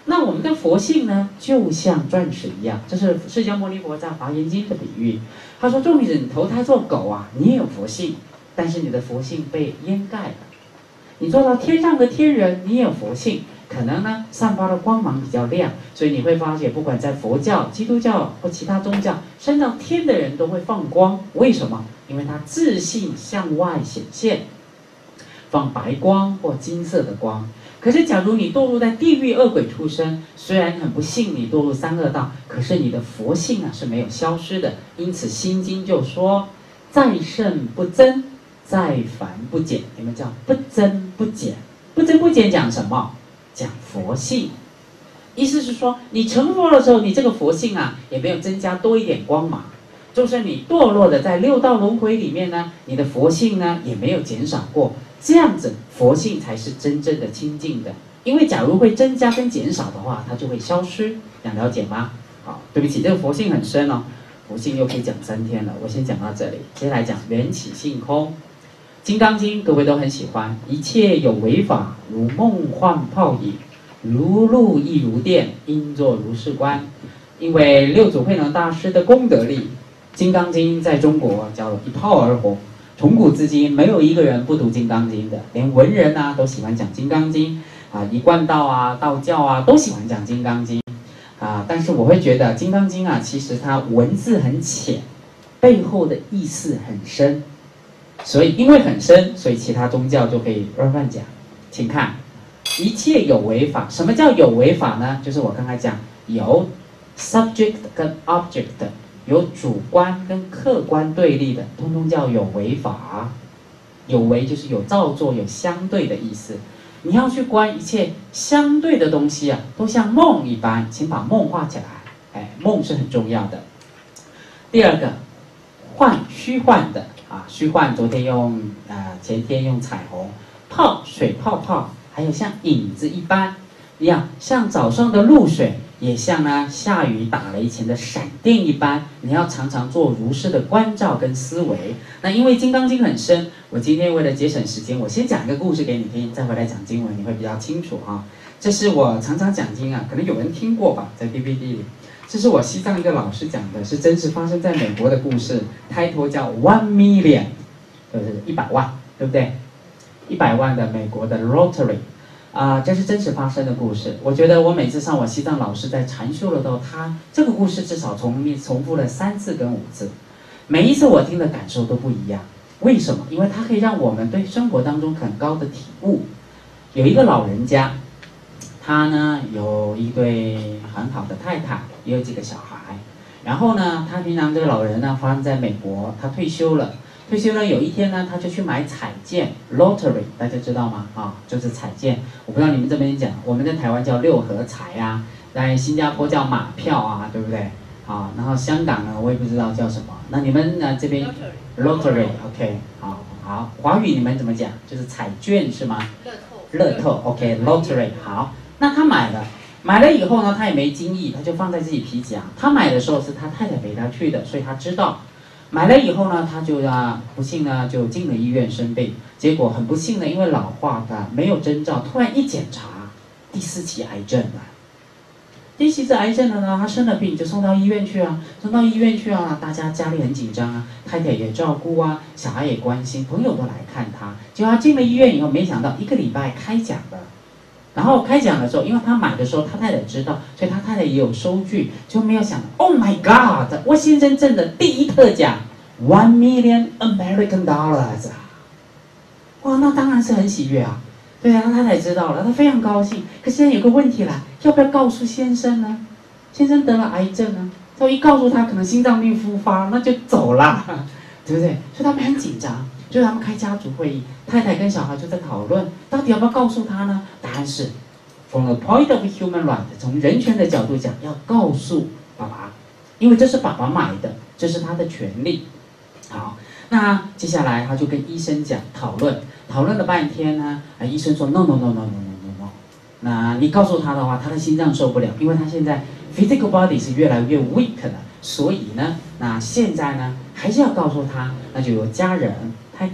那我们的佛性呢，就像钻石一样，这是释迦牟尼佛在《华严经》的比喻。他说：纵使你投胎做狗啊，你也有佛性，但是你的佛性被掩盖了。你做到天上的天人，你也有佛性，可能呢散发的光芒比较亮，所以你会发现，不管在佛教、基督教或其他宗教，升到天的人都会放光。为什么？因为他自信向外显现，放白光或金色的光。可是，假如你堕入在地狱恶鬼出生，虽然很不幸你堕入三恶道，可是你的佛性啊是没有消失的。因此，《心经》就说：再胜不增，再凡不减。你们叫不增不减，不增不减讲什么？讲佛性。意思是说，你成佛的时候，你这个佛性啊也没有增加多一点光芒。就是你堕落的在六道轮回里面呢，你的佛性呢也没有减少过。这样子，佛性才是真正的清净的。因为假如会增加跟减少的话，它就会消失。想了解吗？好，对不起，这个佛性很深哦，佛性又可以讲3天了。我先讲到这里，接下来讲缘起性空。《金刚经》各位都很喜欢，一切有为法，如梦幻泡影，如露亦如电，应作如是观。因为六祖慧能大师的功德力，《金刚经》在中国叫做一炮而红。从古至今，没有一个人不读《金刚经》的，连文人啊都喜欢讲《金刚经》啊，一贯道啊、道教啊都喜欢讲《金刚经》啊。但是我会觉得《金刚经》啊，其实它文字很浅，背后的意思很深，所以因为很深，所以其他宗教就可以乱讲。请看，一切有为法，什么叫有为法呢？就是我刚才讲有 subject 跟 object。有主观跟客观对立的，通通叫有为法。有为就是有造作、有相对的意思。你要去观一切相对的东西啊，都像梦一般，请把梦画起来。哎，梦是很重要的。第二个，虚幻的啊，虚幻。昨天前天用彩虹泡水泡泡，还有像影子一般一样，像早上的露水。也像呢下雨打雷前的闪电一般，你要常常做如是的关照跟思维。那因为《金刚经》很深，我今天为了节省时间，我先讲一个故事给你听，再回来讲经文，你会比较清楚啊。这是我常常讲经啊，可能有人听过吧，在 DVD 里。这是我西藏一个老师讲的，是真实发生在美国的故事，开头叫 One Million， 就是100万，对不对？100万的美国的 Lottery。这是真实发生的故事。我觉得我每次上我西藏老师在阐述了都，他这个故事至少重复了3次跟5次，每一次我听的感受都不一样。为什么？因为它可以让我们对生活当中很高的体悟。有一个老人家，他呢有一对很好的太太，也有几个小孩。然后呢，他平常这个老人呢发生在美国，他退休了。有一天呢，他就去买彩券 ，lottery， 大家知道吗？就是彩券。我不知道你们这边讲，我们在台湾叫6合彩啊，在新加坡叫马票啊，对不对？然后香港呢，我也不知道叫什么。那你们呢这边 lottery，OK， 好，华语你们怎么讲？就是彩券是吗？乐透 ，OK，lottery， 好。那他买了以后呢，他也没经意，他就放在自己皮夹。他买的时候是他太太陪他去的，所以他知道。买了以后呢，他就不幸呢就进了医院生病，结果很不幸的因为老化的没有征兆，突然一检查，第4期癌症了。第4期癌症了呢，他生了病就送到医院去啊，大家家里很紧张啊，太太也照顾啊，小孩也关心，朋友都来看他。结果他进了医院以后，没想到1个礼拜开奖了。然后开奖的时候，因为他买的时候他太太知道，所以他太太也有收据，就没有想到 ，Oh my God， 我先生挣的第1特奖 ，1 million American dollars， 哇，那当然是很喜悦啊。对啊，他太太知道了，他非常高兴。可是现在有个问题啦，要不要告诉先生呢？先生得了癌症呢，所以一告诉他，可能心脏病复发，那就走了，对不对？所以他们很紧张。就他们开家族会议，太太跟小孩就在讨论，到底要不要告诉他呢？答案是 ，from the point of human right， 从人权的角度讲，要告诉爸爸，因为这是爸爸买的，这是他的权利。好，那接下来他就跟医生讲讨论了半天呢，医生说 no， 那你告诉他的话，他的心脏受不了，因为他现在 physical body 是越来越 weak 了，所以呢，那现在呢还是要告诉他，那就由家人。太太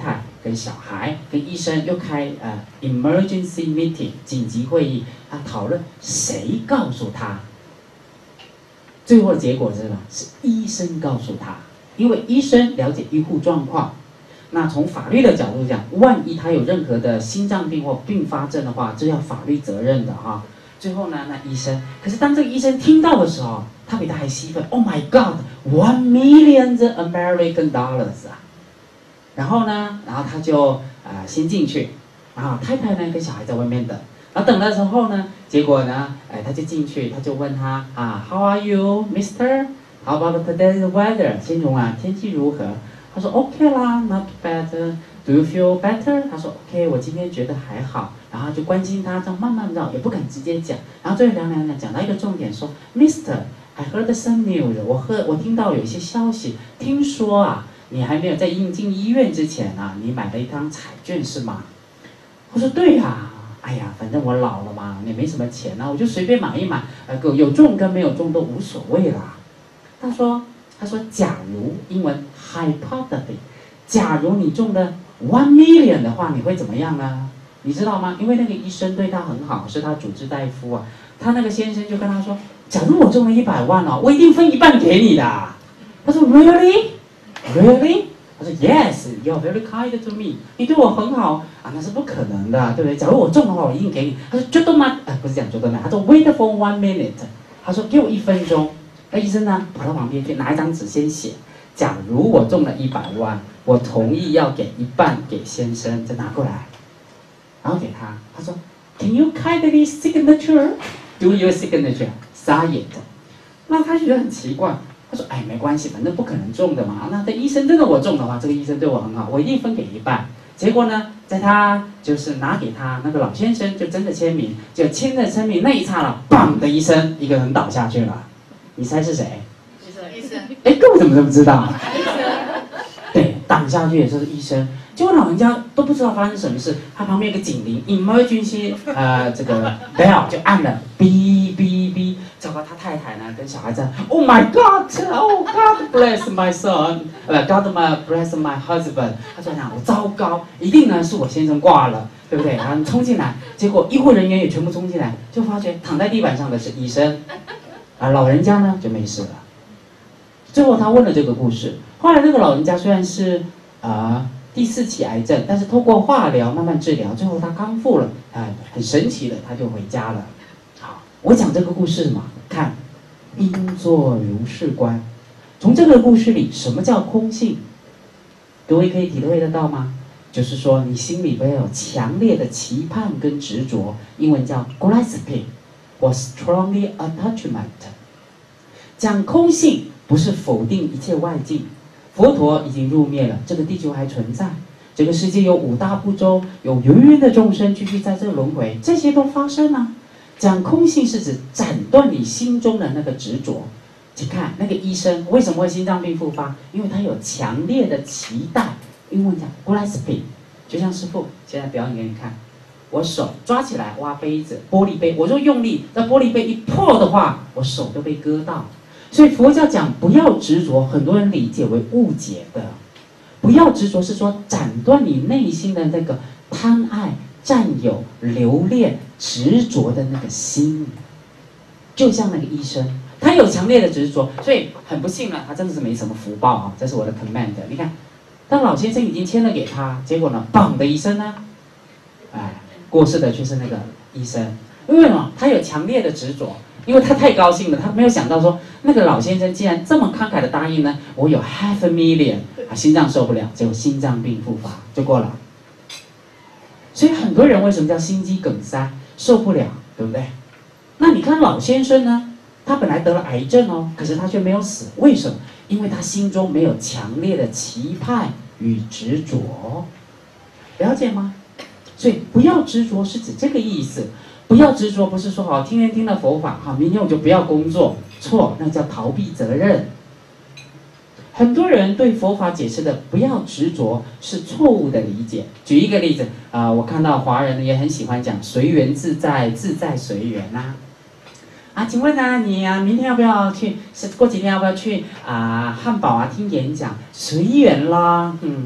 跟小孩、跟医生又开emergency meeting 紧急会议，他讨论谁告诉他。最后的结果是什么？是医生告诉他，因为医生了解医护状况。那从法律的角度讲，万一他有任何的心脏病或并发症的话，这要法律责任的哈。最后呢，那医生，可是当这个医生听到的时候，他比他还兴奋。Oh my God, 1 million American dollars 啊！然后呢，他就先进去，然后太太呢跟小孩在外面等。然后等的时候呢，结果呢，他就进去，他就问他How are you, Mister? How about today's weather? 先生啊，天气如何？他说 OK 啦 ，Not bad. Do you feel better? 他说 OK， 我今天觉得还好。然后就关心他，这样慢慢绕，也不敢直接讲。然后最后讲讲到一个重点，说 Mister, I heard some news. 我听到有一些消息，听说啊，你还没有在进医院之前啊，你买了一张彩券是吗？我说对呀。哎呀，反正我老了嘛，也没什么钱啊，我就随便买一买，有中跟没有中都无所谓啦。他说，假如英文 hypothetically， 假如你中了1 million 的话，你会怎么样呢？你知道吗？因为那个医生对他很好，是他主治大夫啊。他那个先生就跟他说，假如我中了100万哦，我一定分一半给你的。他说 Really? Really? 他说 Yes, you're very kind to me. 你对我很好啊，那是不可能的，对不对？假如我中的话，我一定给你。他说 Gentlemen， 不是讲 Gentlemen， 他说 Wait for 1 minute。他说给我1分钟。那医生呢，跑到旁边去拿一张纸先写，假如我中了100万，我同意要给一半给先生，再拿过来，然后给他。他说 Can you kindly signature? Do your signature? 傻眼的。那他觉得很奇怪。他说：“哎，没关系，反正不可能中的嘛。那这医生真的我中的话，这个医生对我很好，我一定分给一半。结果呢，在他就是拿给他那个老先生，就真的签名，就签了签名那一刹那，砰的一声，一个人倒下去了。你猜是谁？
医生。
哎，各位怎么这么知道？对，倒下去也是医生。结果老人家都不知道发生什么事，他旁边有个警铃 ，emergency 这个 bell 就按了，哔哔哔。糟糕，他太太呢跟小孩子 ，Oh my God, Oh God bless my son, God bless my husband。他就讲我糟糕，一定呢是我先生挂了，对不对？然后冲进来，结果医护人员也全部冲进来，就发觉躺在地板上的是医生，老人家呢就没事了。最后他问了这个故事，后来那个老人家虽然是第4期癌症，但是透过化疗慢慢治疗，最后他康复了，很神奇的，他就回家了。好，我讲这个故事嘛，看，应作如是观。从这个故事里，什么叫空性？各位可以体会得到吗？就是说，你心里边有强烈的期盼跟执着，英文叫 grasping 或 strongly attachment。讲空性不是否定一切外境。佛陀已经入灭了，这个地球还存在，这个世界有5大部洲，有芸芸的众生继续在这轮回，这些都发生了。讲空性是指斩断你心中的那个执着。去看那个医生为什么会心脏病复发，因为他有强烈的期待，英文讲 grasping， 就像师父现在表演给你看，我手抓起来挖杯子，玻璃杯，我就用力，那玻璃杯一破的话，我手就被割到。所以佛教讲不要执着，很多人理解为误解的。不要执着是说斩断你内心的那个贪爱、占有、留恋、执着的那个心。就像那个医生，他有强烈的执着，所以很不幸了，他真的是没什么福报啊。这是我的 command。你看，当老先生已经签了给他，结果呢，砰的一声呢，过世的却是那个医生，因为呢，他有强烈的执着。因为他太高兴了，他没有想到说那个老先生竟然这么慷慨的答应呢，我有1/2 million，心脏受不了，结果心脏病复发就过了。所以很多人为什么叫心肌梗塞，受不了，对不对？那你看老先生呢，他本来得了癌症哦，可是他却没有死，为什么？因为他心中没有强烈的期盼与执着，了解吗？所以不要执着是指这个意思。不要执着，不是说好，今天听了佛法，好，明天我就不要工作，错，那叫逃避责任。很多人对佛法解释的不要执着是错误的理解。举一个例子我看到华人也很喜欢讲随缘自在，自在随缘请问你明天要不要去？过几天要不要去汉堡听演讲？随缘啦，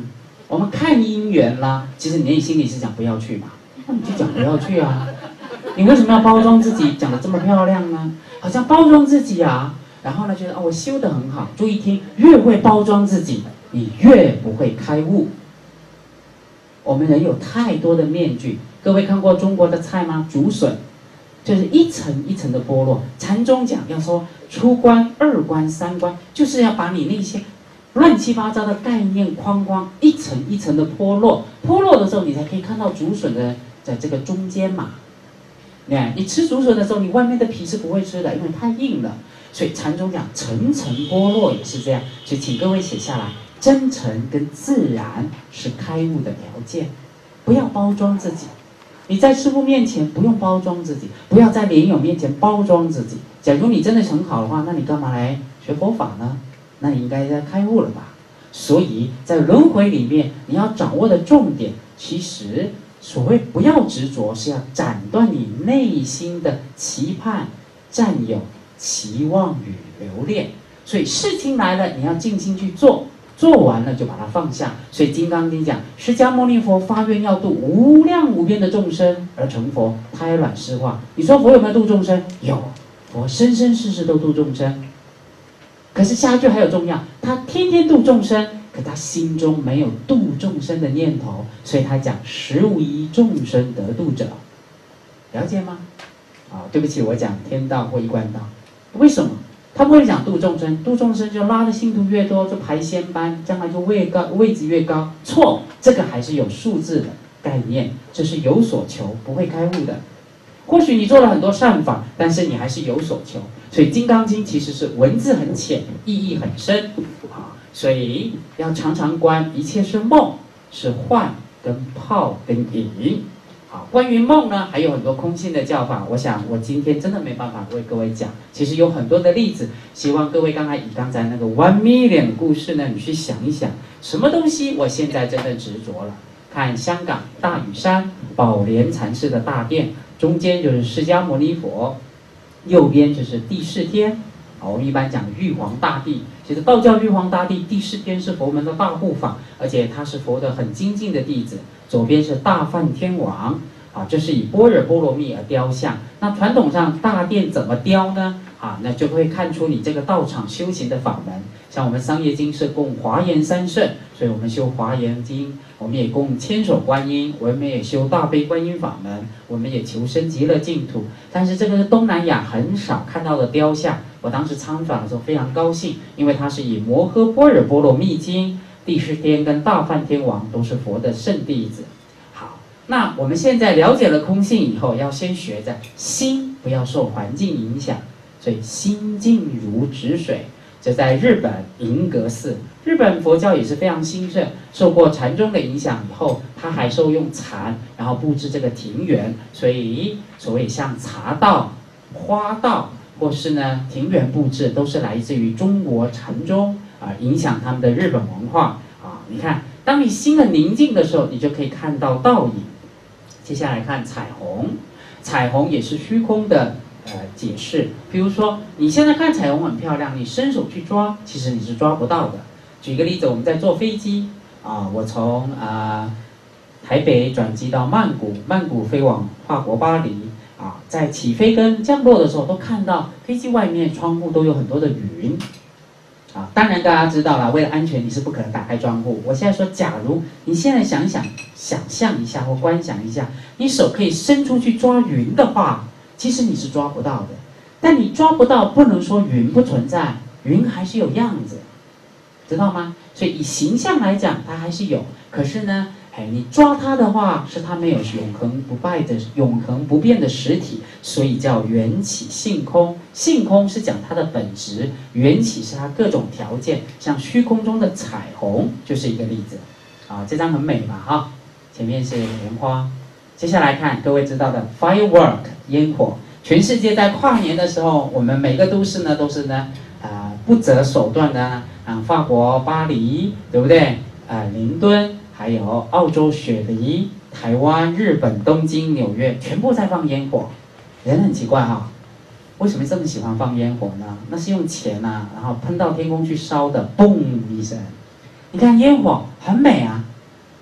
我们看姻缘啦，其实你心里是讲不要去嘛，那你就讲不要去啊。你为什么要包装自己讲得这么漂亮呢？好像包装自己啊，然后呢觉得我修得很好。注意听，越会包装自己，你越不会开悟。我们人有太多的面具，各位看过中国的菜吗？竹笋，就是一层一层的剥落。禅宗讲要说初观、二观、三观，就是要把你那些乱七八糟的概念框框一层一层的剥落。剥落的时候，你才可以看到竹笋的在这个中间嘛。你吃竹笋的时候，你外面的皮是不会吃的，因为太硬了。所以禅宗讲层层剥落也是这样。所以请各位写下来。真诚跟自然是开悟的条件，不要包装自己。你在师父面前不用包装自己，不要在莲友面前包装自己。假如你真的很好的话，那你干嘛来学佛法呢？那你应该在开悟了吧？所以在轮回里面，你要掌握的重点，其实所谓不要执着，是要斩断你内心的期盼、占有、期望与留恋。所以事情来了，你要尽心去做。做完了就把它放下，所以《金刚经》讲，释迦牟尼佛发愿要度无量无边的众生而成佛，胎卵湿化。你说佛有没有度众生？有，佛生生世世都度众生。可是下一句还有重要，他天天度众生，可他心中没有度众生的念头，所以他讲实无一众生得度者。了解吗？对不起，我讲天道或一贯道，为什么？他不会讲度众生，度众生就拉的信徒越多，就排仙班，将来就位置越高。错，这个还是有数字的概念，这是有所求，不会开悟的。或许你做了很多善法，但是你还是有所求。所以《金刚经》其实是文字很浅，意义很深所以要常常观，一切是梦，是幻跟泡跟影。关于梦呢，还有很多空性的教法，我想我今天真的没办法为各位讲。其实有很多的例子，希望各位刚才那个 1 million 故事呢，你去想一想，什么东西我现在真的执着了。看香港大屿山宝莲禅师的大殿，中间就是释迦牟尼佛，右边就是第四天。我们一般讲玉皇大帝，其实道教玉皇大帝第四天是佛门的大护法，而且他是佛的很精进的弟子。左边是大梵天王这是以般若波罗蜜而雕像。那传统上大殿怎么雕呢？那就会看出你这个道场修行的法门。像我们商业经是供华严三圣，所以我们修华严经，我们也供千手观音，我们也修大悲观音法门，我们也求生极乐净土。但是这个是东南亚很少看到的雕像。我当时参访的时候非常高兴，因为它是以摩诃般若波罗蜜经、第四天跟大梵天王都是佛的圣弟子。好，那我们现在了解了空性以后，要先学着心不要受环境影响，所以心静如止水。这在日本银阁寺，日本佛教也是非常兴盛，受过禅宗的影响以后，它还受用禅，然后布置这个庭园，所以所谓像茶道、花道，或是呢庭园布置，都是来自于中国禅宗影响他们的日本文化你看，当你心很宁静的时候，你就可以看到倒影。接下来看彩虹，彩虹也是虚空的解释。比如说，你现在看彩虹很漂亮，你伸手去抓，其实你是抓不到的。举一个例子，我们在坐飞机我从台北转机到曼谷，曼谷飞往法国巴黎在起飞跟降落的时候，都看到飞机外面窗户都有很多的云当然大家知道了，为了安全你是不可能打开窗户。我现在说，假如你现在想象一下或观想一下，你手可以伸出去抓云的话，其实你是抓不到的。但你抓不到，不能说云不存在，云还是有样子，知道吗？所以以形象来讲，它还是有。可是呢，你抓它的话，是它没有永恒不败的、永恒不变的实体，所以叫缘起性空。性空是讲它的本质，缘起是它各种条件。像虚空中的彩虹就是一个例子这张很美吧前面是莲花。接下来看各位知道的 firework 烟火，全世界在跨年的时候，我们每个都市呢都是呢不择手段的法国巴黎，对不对？伦敦，还有澳洲雪梨、台湾、日本东京、纽约，全部在放烟火。人很奇怪为什么这么喜欢放烟火呢？那是用钱然后喷到天空去烧的，嘣一声。你看烟火很美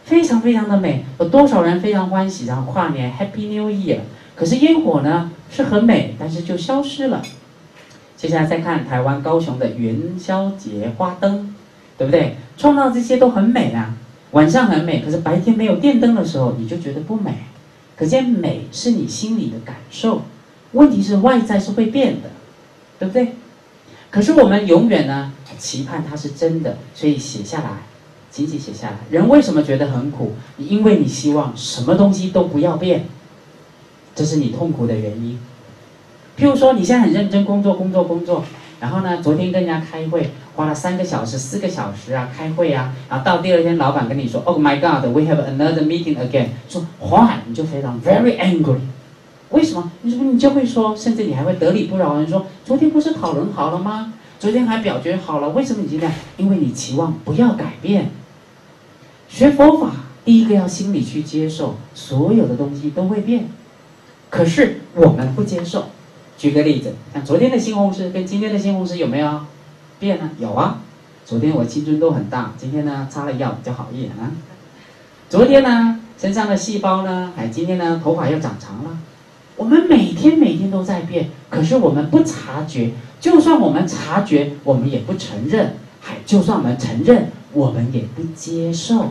非常非常的美，有多少人非常欢喜，然后跨年 Happy New Year。可是烟火呢是很美，但是就消失了。接下来再看台湾高雄的元宵节花灯，对不对？创造这些都很美啊，晚上很美，可是白天没有电灯的时候，你就觉得不美。可见美是你心里的感受，问题是外在是会变的，对不对？可是我们永远呢期盼它是真的，所以写下来，紧紧写下来。人为什么觉得很苦？因为你希望什么东西都不要变，这是你痛苦的原因。譬如说，你现在很认真工作，然后呢，昨天跟人家开会，花了3个小时、4个小时啊，开会啊，然后到第2天，老板跟你说 ，Oh my God, we have another meeting again， 说 Why？ 你就非常 very angry。为什么？你就会说，甚至你还会得理不饶人说，昨天不是讨论好了吗？昨天还表决好了，为什么你今天？因为你期望不要改变。学佛法，第一个要心里去接受，所有的东西都会变，可是我们不接受。举个例子，像昨天的西红柿跟今天的西红柿有没有变呢？有啊。昨天我青春痘很大，今天呢擦了药比较好一点啊。昨天呢身上的细胞呢，今天呢头发又长长了。我们每天都在变，可是我们不察觉。就算我们察觉，我们也不承认。就算我们承认，我们也不接受。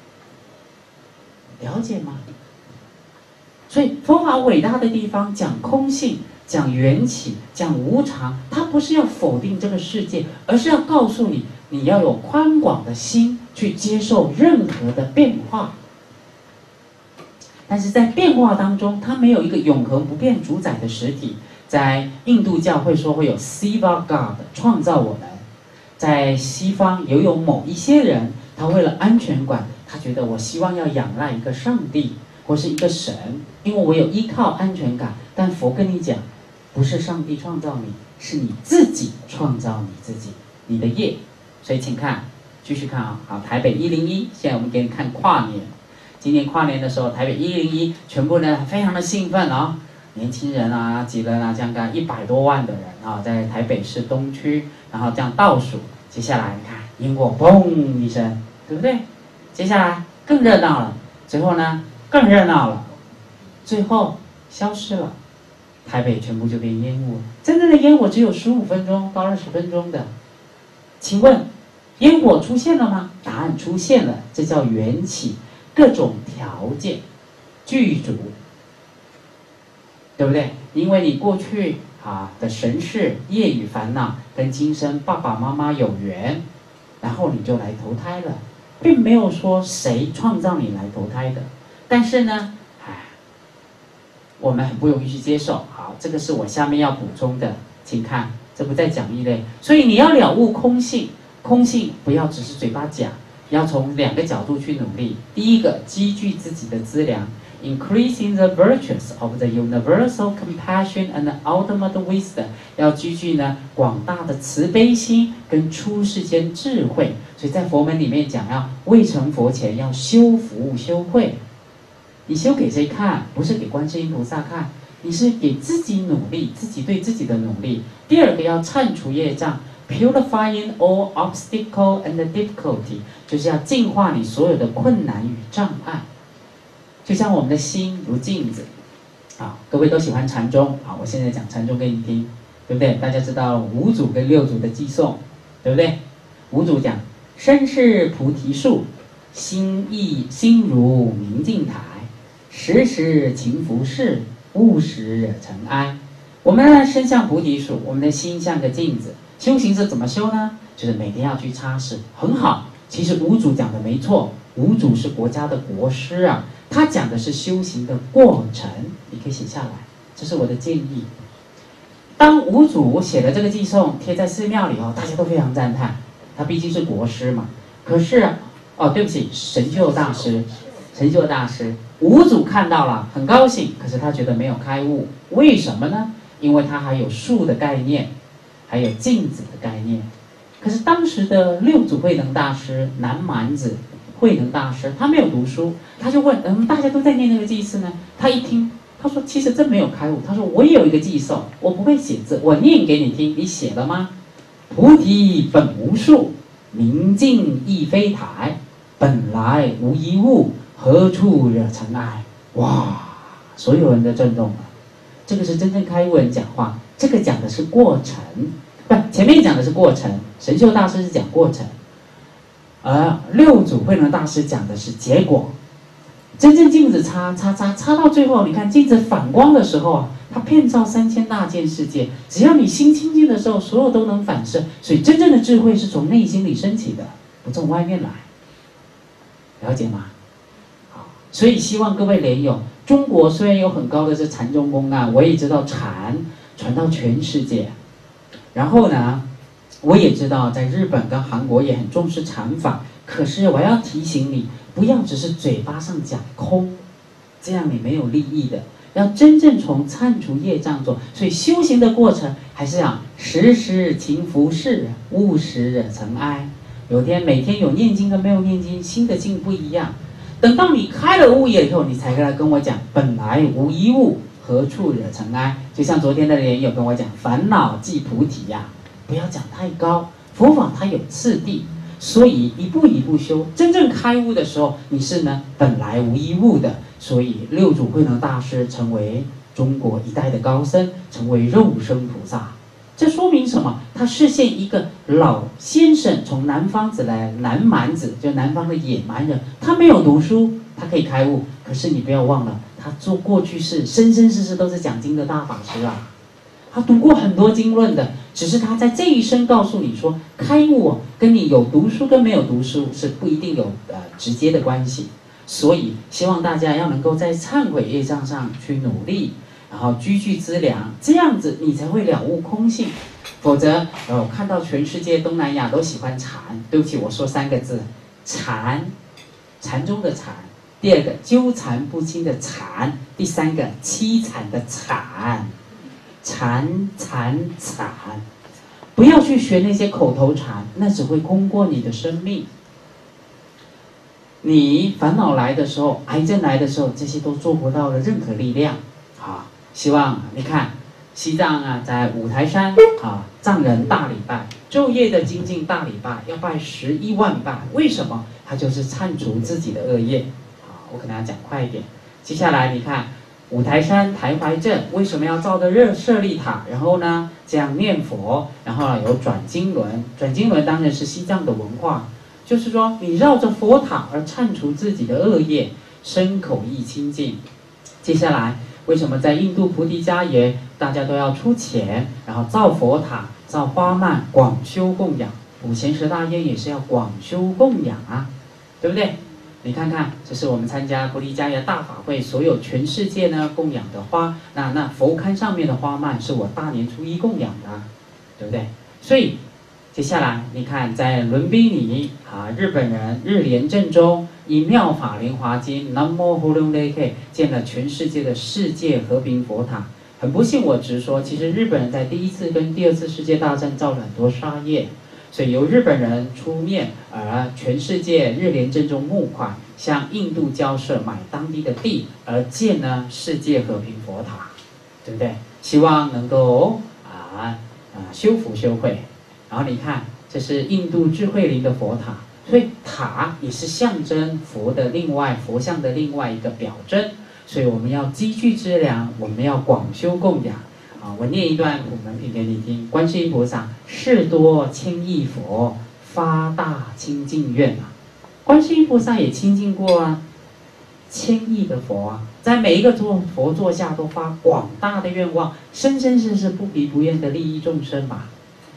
了解吗？所以佛法伟大的地方，讲空性，讲缘起，讲无常，它不是要否定这个世界，而是要告诉你，你要有宽广的心去接受任何的变化。但是在变化当中，它没有一个永恒不变主宰的实体。在印度教会说会有 Siva God 创造我们，在西方也有某一些人，他为了安全感，他觉得我希望要仰赖一个上帝或是一个神，因为我有依靠安全感。但佛跟你讲，不是上帝创造你，是你自己创造你自己，你的业。所以请看，继续看啊，好，台北101，现在我们给你看跨年。今年跨年的时候，台北101全部呢非常的兴奋啊，年轻人啊、挤人啊，将近100多万的人啊，在台北市东区，然后这样倒数。接下来你看烟火嘣一声，对不对？接下来更热闹了，最后呢更热闹了，最后消失了，台北全部就变烟雾。真正的烟火只有15分钟到20分钟的。请问，烟火出现了吗？答案出现了，这叫缘起。各种条件具足，对不对？因为你过去的神事业与烦恼跟今生爸爸妈妈有缘，然后你就来投胎了，并没有说谁创造你来投胎的。但是呢，我们很不容易去接受。好，这个是我下面要补充的，请看，这不在讲义类。所以你要了悟空性，空性不要只是嘴巴讲。要从2个角度去努力。第一个，积聚自己的资粮 ，increasing the virtues of the universal compassion and ultimate wisdom， 要积聚呢广大的慈悲心跟出世间智慧。所以在佛门里面讲，要未成佛前要修福修慧。你修给谁看？不是给观世音菩萨看，你是给自己努力，自己对自己的努力。第2个，要忏除业障。Purifying all obstacle and difficulty， 就是要净化你所有的困难与障碍。就像我们的心如镜子，各位都喜欢禅宗，我现在讲禅宗给你听，对不对？大家知道5祖跟6祖的寄颂，对不对？5祖讲：身是菩提树，心如明镜台，时时勤拂拭，勿使惹尘埃。我们呢，身像菩提树，我们的心像个镜子。修行是怎么修呢？就是每天要去擦拭，很好。其实5祖讲的没错，5祖是国家的国师啊，他讲的是修行的过程，你可以写下来，这是我的建议。当5祖写了这个寄颂贴在寺庙里大家都非常赞叹，他毕竟是国师嘛。可是对不起，神秀大师，5祖看到了，很高兴，可是他觉得没有开悟，为什么呢？因为他还有树的概念。还有镜子的概念。可是当时的6祖慧能大师，南蛮子慧能大师，他没有读书，他就问，大家都在念那个祭祀呢。他一听，他说其实真没有开悟。他说我也有一个寄颂，我不会写字，我念给你听，你写了吗？菩提本无树，明镜亦非台， 本来无一物，何处惹尘埃？哇，所有人都震动了。这个是真正开悟人讲话，这个讲的是过程，不，前面讲的是过程，神秀大师是讲过程，而六祖慧能大师讲的是结果。真正镜子擦到最后，你看镜子反光的时候啊，它遍照3000大千世界，只要你心清净的时候，所有都能反射。所以真正的智慧是从内心里升起的，不从外面来。了解吗？好，所以希望各位莲友，中国虽然有很高的是禅宗公案，我也知道禅传到全世界。然后呢，我也知道在日本跟韩国也很重视禅法。可是我要提醒你，不要只是嘴巴上讲空，这样你没有利益的。要真正从忏除业障做，所以修行的过程还是要时时勤拂拭，勿使惹尘埃。有天每天有念经跟没有念经，心的境不一样。等到你开了悟业以后，你才来跟我讲，本来无一物，何处惹尘埃？就像昨天的莲友跟我讲，烦恼即菩提呀，不要讲太高。佛法它有次第。所以一步一步修，真正开悟的时候，你是呢本来无一物的。所以六祖慧能大师成为中国一代的高僧，成为肉身菩萨。这说明什么？他视线一个老先生从南方子来，南蛮子就南方的野蛮人，他没有读书，他可以开悟。可是你不要忘了，他做过去是生生世世都是讲经的大法师啊。他读过很多经论的，只是他在这一生告诉你说，开悟跟你有读书跟没有读书是不一定有直接的关系。所以希望大家要能够在忏悔业障上去努力，然后居居资粮，这样子你才会了悟空性。否则，我看到全世界东南亚都喜欢禅，对不起，我说3个字，禅，禅中的禅。第2个纠缠不清的禅，第3个凄惨的惨。禅，不要去学那些口头禅，那只会空过你的生命。你烦恼来的时候，癌症来的时候，这些都做不到的任何力量。好，希望你看西藏啊，在五台山啊，藏人大礼拜，昼夜的精进大礼拜，要拜11万拜。为什么？他就是忏除自己的恶业。好，我可能要讲快一点。接下来你看。五台山台怀镇为什么要造的舍利塔？然后呢，这样念佛，然后有转经轮。转经轮当然是西藏的文化，就是说你绕着佛塔而忏除自己的恶业，身口意清净。接下来，为什么在印度菩提迦耶大家都要出钱，然后造佛塔、造花蔓，广修供养？普贤十大愿也是要广修供养啊，对不对？你看看，这是我们参加菩提迦耶大法会，所有全世界呢供养的花，那佛龛上面的花蔓是我大年初1供养的，对不对？所以接下来你看，在伦宾尼啊，日本人日莲正宗以妙法莲华经南无呼噜勒克建了全世界的世界和平佛塔。很不幸我直说，其实日本人在第1次跟第2次世界大战造了很多杀业。所以由日本人出面，而全世界日莲正宗募款，向印度交涉买当地的地，而建呢世界和平佛塔，对不对？希望能够修福修慧。然后你看，这是印度智慧林的佛塔，所以塔也是象征佛的佛像的另外一个表征。所以我们要积聚资粮，我们要广修供养。我念一段普门品给你听。观世音菩萨事多千亿佛，发大清净愿啊。观世音菩萨也清净过啊，1000亿的佛啊，在每一个佛座下都发广大的愿望，生生世世不疲不厌的利益众生吧。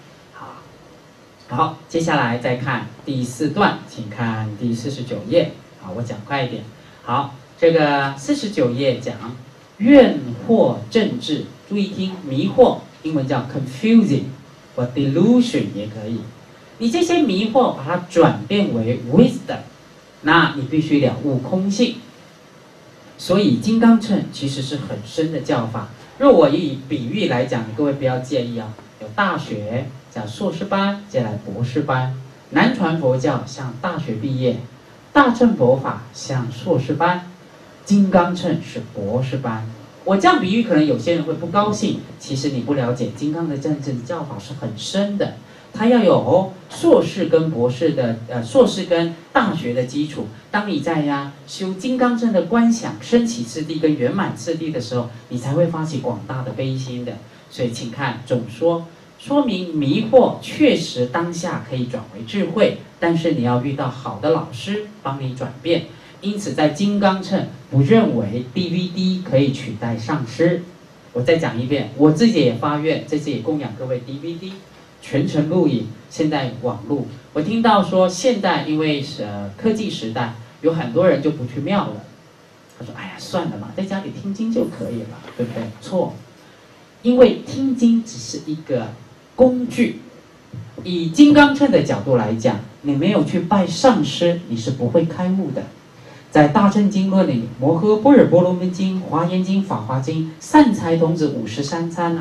好，接下来再看第4段，请看第49页。好，我讲快一点。好，这个49页讲愿惑正智。注意听，迷惑，英文叫 confusing 或 delusion 也可以。你这些迷惑把它转变为 wisdom， 那你必须了悟空性。所以金刚乘其实是很深的教法。若我以比喻来讲，各位不要介意啊。有大学讲硕士班，接下来博士班。南传佛教像大学毕业，大乘佛法像硕士班，金刚乘是博士班。我这样比喻，可能有些人会不高兴。其实你不了解金刚的真正教法是很深的。 他要有硕士跟博士的硕士跟大学的基础。当你在修金刚乘的观想升起次第跟圆满次第的时候，你才会发起广大的悲心的。所以请看总说明迷惑确实当下可以转为智慧，但是你要遇到好的老师帮你转变。因此在金刚乘不认为 DVD 可以取代上师。我再讲一遍，我自己也发愿，这次也供养各位 DVD 全程录影。现在网路，我听到说现在因为科技时代，有很多人就不去庙了。他说：“哎呀，算了嘛，在家里听经就可以了，对不对？”错，因为听经只是一个工具。以金刚乘的角度来讲，你没有去拜上师，你是不会开悟的。在大乘经论里，摩诃般若波罗蜜经、华严经、法华经、善财童子53参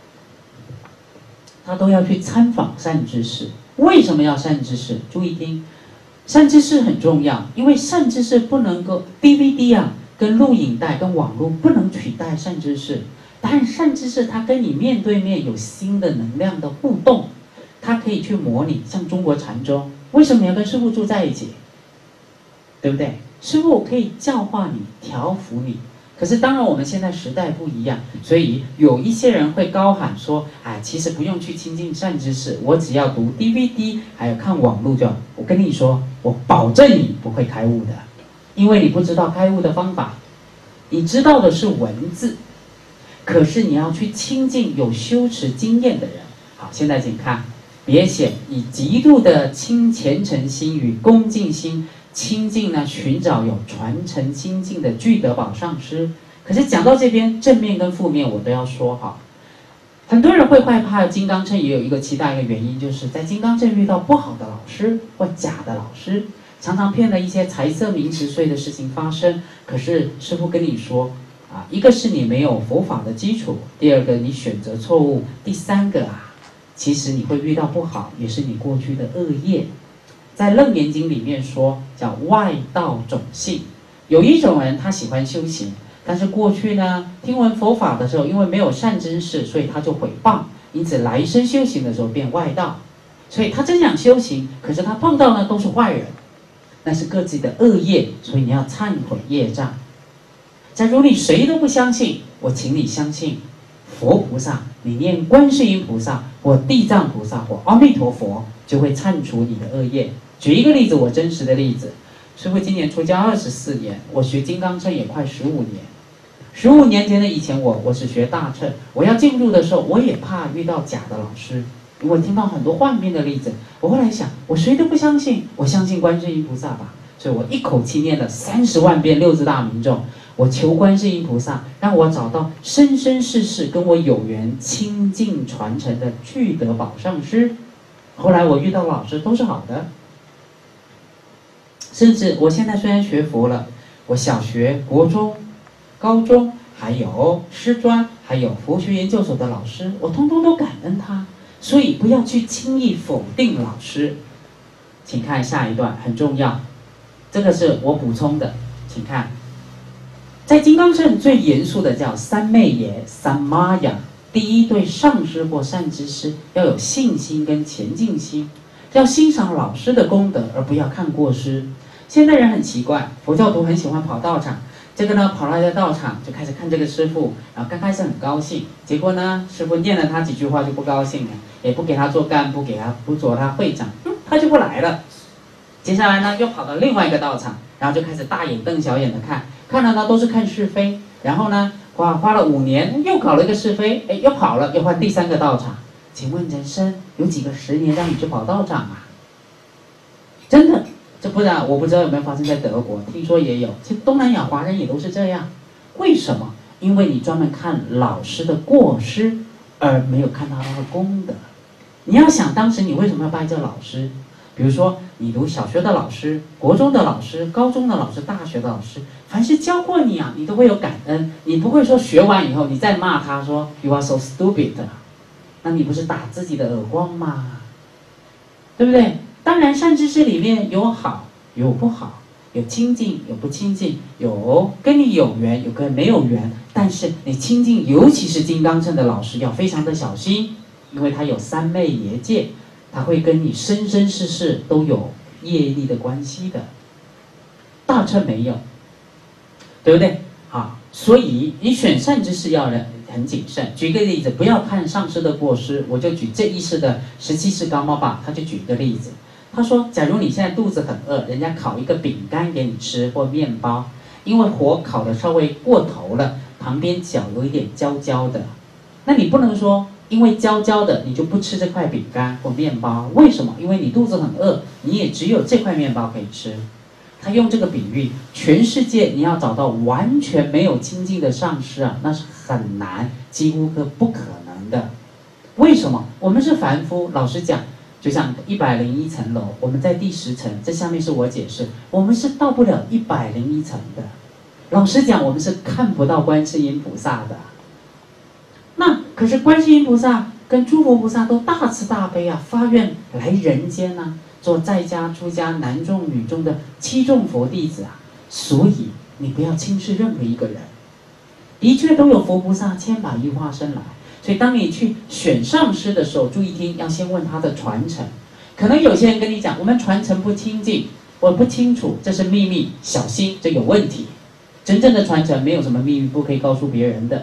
他都要去参访善知识。为什么要善知识？注意听，善知识很重要，因为善知识不能够 DVD 跟录影带跟网络不能取代善知识。但善知识它跟你面对面有新的能量的互动，它可以去模拟。像中国禅宗，为什么要跟师父住在一起？对不对？师父可以教化你、调伏你。可是当然我们现在时代不一样，所以有一些人会高喊说：“哎，其实不用去亲近善知识，我只要读 DVD， 还有看网络就好。”我跟你说，我保证你不会开悟的，因为你不知道开悟的方法，你知道的是文字，可是你要去亲近有修持经验的人。好，现在请看，别显以极度的虔诚心与恭敬心。亲近呢，寻找有传承精进的具德宝上师。可是讲到这边，正面跟负面我都要说好。很多人会害怕金刚乘，也有一个其他一个原因，就是在金刚乘遇到不好的老师或假的老师，常常骗了一些财色名食睡的事情发生。可是师父跟你说一个是你没有佛法的基础，第二个你选择错误，第三个其实你会遇到不好，也是你过去的恶业。在《楞严经》里面说，叫外道种性。有一种人他喜欢修行，但是过去呢听闻佛法的时候，因为没有善知识，所以他就毁谤，因此来生修行的时候变外道。所以他真想修行，可是他碰到呢都是坏人，那是各自的恶业，所以你要忏悔业障。假如你谁都不相信，我请你相信佛菩萨，你念观世音菩萨或地藏菩萨或阿弥陀佛，就会忏除你的恶业。举一个例子，我真实的例子，师父今年出家24年，我学金刚乘也快15年。15年前的以前我是学大乘，我要进入的时候，我也怕遇到假的老师，因为听到很多幻灭的例子。我后来想，我谁都不相信，我相信观世音菩萨吧。所以我一口气念了30万遍六字大明咒，我求观世音菩萨让我找到生生世世跟我有缘亲近传承的具德宝上师。后来我遇到老师都是好的。甚至我现在虽然学佛了，我小学、国中、高中，还有师专，还有佛学研究所的老师，我通通都感恩他。所以不要去轻易否定老师。请看下一段，很重要，这个是我补充的，请看，在金刚乘最严肃的叫三昧耶、三玛雅。第一，对上师或善知识要有信心跟前进心，要欣赏老师的功德，而不要看过失。现代人很奇怪，佛教徒很喜欢跑道场，这个呢跑来的道场就开始看这个师父，然后刚开始很高兴，结果呢师父念了他几句话就不高兴了，也不给他做干部，不做他会长，他就不来了。接下来呢又跑到另外一个道场，然后就开始大眼瞪小眼的看了呢都是看是非，然后呢花了5年又考了一个是非，又跑了，又换第3个道场。请问人生有几个10年让你去跑道场啊？真的，这不然我不知道有没有发生在德国，听说也有。其实东南亚华人也都是这样。为什么？因为你专门看老师的过失，而没有看到他的功德。你要想当时你为什么要拜这老师？比如说你读小学的老师、国中的老师、高中的老师、大学的老师，凡是教过你你都会有感恩。你不会说学完以后你再骂他说 You are so stupid， 那你不是打自己的耳光吗？对不对？当然善知识里面有好有不好，有亲近有不亲近，有跟你有缘有跟没有缘。但是你亲近尤其是金刚乘的老师要非常的小心，因为他有三昧耶戒。 它会跟你生生世世都有业力的关系的。大乘没有，对不对？好，所以你选善知识要很谨慎。举个例子，不要看上师的过失，我就举这一世的17世高猫爸，他就举一个例子。他说，假如你现在肚子很饿，人家烤一个饼干给你吃或面包，因为火烤的稍微过头了，旁边角有一点焦焦的，那你不能说因为焦焦的你就不吃这块饼干或面包，为什么？因为你肚子很饿，你也只有这块面包可以吃。他用这个比喻，全世界你要找到完全没有清净的上师啊，那是很难，几乎不可能的。为什么？我们是凡夫，老实讲，就像101层楼，我们在第10层，这下面是我解释，我们是到不了101层的。老实讲，我们是看不到观世音菩萨的。那可是观世音菩萨跟诸佛菩萨都大慈大悲啊，发愿来人间啊，做在家出家男众女众的7众佛弟子啊。所以你不要轻视任何一个人，的确都有佛菩萨千百亿化身来。所以当你去选上师的时候，注意听，要先问他的传承。可能有些人跟你讲，我们传承不清净，我不清楚，这是秘密，小心，这有问题。真正的传承没有什么秘密不可以告诉别人的。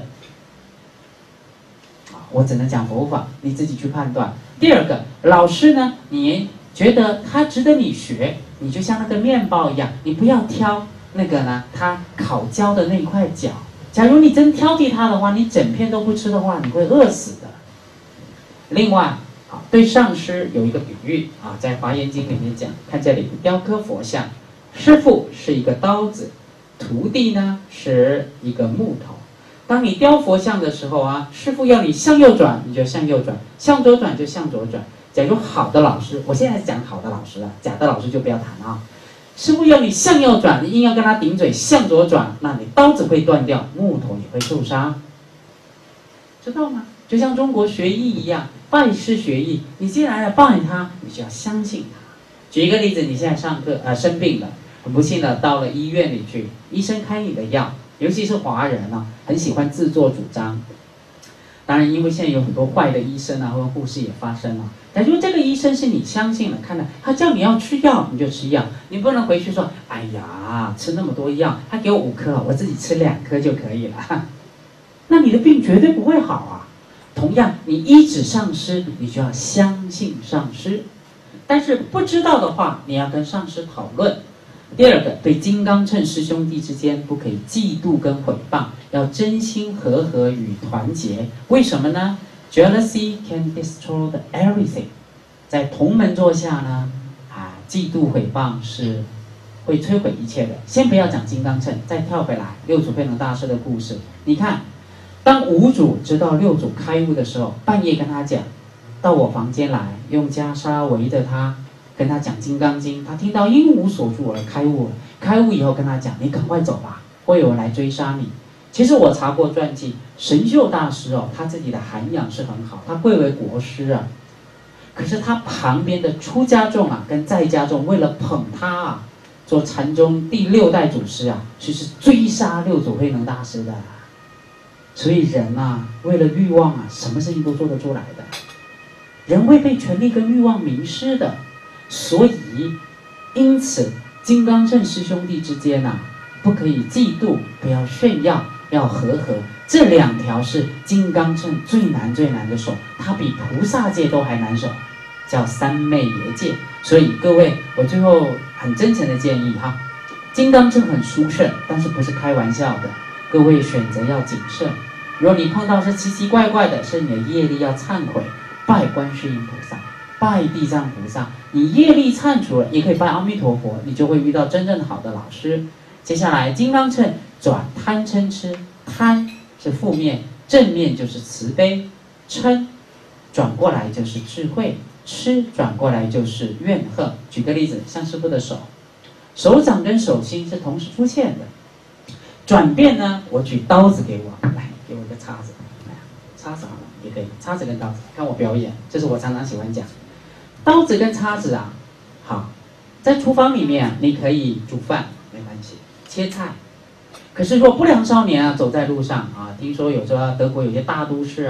我只能讲佛法，你自己去判断。第二个，老师呢，你觉得他值得你学，你就像那个面包一样，你不要挑那个呢，他烤焦的那块角。假如你真挑剔他的话，你整片都不吃的话，你会饿死的。另外，对上师有一个比喻啊，在《华严经》里面讲，看这里雕刻佛像，师父是一个刀子，徒弟呢是一个木头。当你雕佛像的时候啊，师父要你向右转，你就向右转；向左转就向左转。假如好的老师，我现在讲好的老师了，假的老师就不要谈啊。师父要你向右转，你硬要跟他顶嘴向左转，那你刀子会断掉，木头也会受伤，知道吗？就像中国学艺一样，拜师学艺，你既然要拜他，你就要相信他。举一个例子，你现在上课生病了，很不幸的到了医院里去，医生开你的药，尤其是华人啊，很喜欢自作主张。当然，因为现在有很多坏的医生啊，或者护士也发生了。假如这个医生是你相信了，看了他叫你要吃药，你就吃药，你不能回去说，哎呀，吃那么多药，他给我5颗，我自己吃2颗就可以了。那你的病绝对不会好啊。同样，你依止上师，你就要相信上师。但是不知道的话，你要跟上师讨论。第二个，对金刚乘师兄弟之间不可以嫉妒跟毁谤，要真心和合与团结。为什么呢？ Jealousy can destroy everything。在同门座下呢，嫉妒毁谤是会摧毁一切的。先不要讲金刚乘，再跳回来六祖慧能大师的故事。你看，当五祖知道六祖开悟的时候，半夜跟他讲，到我房间来，用袈裟围着他。跟他讲《金刚经》，他听到因无所住而开悟了。开悟以后跟他讲：“你赶快走吧，会有人来追杀你。”其实我查过传记，神秀大师哦，他自己的涵养是很好，他贵为国师啊。可是他旁边的出家众啊，跟在家众为了捧他啊，做禅宗第6代祖师啊，其实追杀六祖慧能大师的。所以人啊，为了欲望啊，什么事情都做得出来的。人会被权力跟欲望迷失的。所以，因此，金刚乘师兄弟之间啊，不可以嫉妒，不要炫耀，要和合。这2条是金刚乘最难的守，它比菩萨戒都还难守，叫三昧耶戒。所以各位，我最后很真诚的建议哈，金刚乘很殊胜，但是不是开玩笑的，各位选择要谨慎。如果你碰到是奇奇怪怪的，是你的业力要忏悔，拜观世音菩萨。拜地藏菩萨，你业力忏除了，也可以拜阿弥陀佛，你就会遇到真正好的老师。接下来，金刚乘转贪嗔痴，贪是负面，正面就是慈悲，嗔转过来就是智慧，痴转过来就是怨恨。举个例子，像师父的手，手掌跟手心是同时出现的。转变呢，我举刀子给我，来，给我一个叉子，叉子好了，也可以，叉子跟刀子，看我表演，这是我常常喜欢讲。刀子跟叉子啊，好，在厨房里面你可以煮饭，没关系，切菜。可是如果不良少年啊走在路上啊，听说有时候德国有些大都市啊，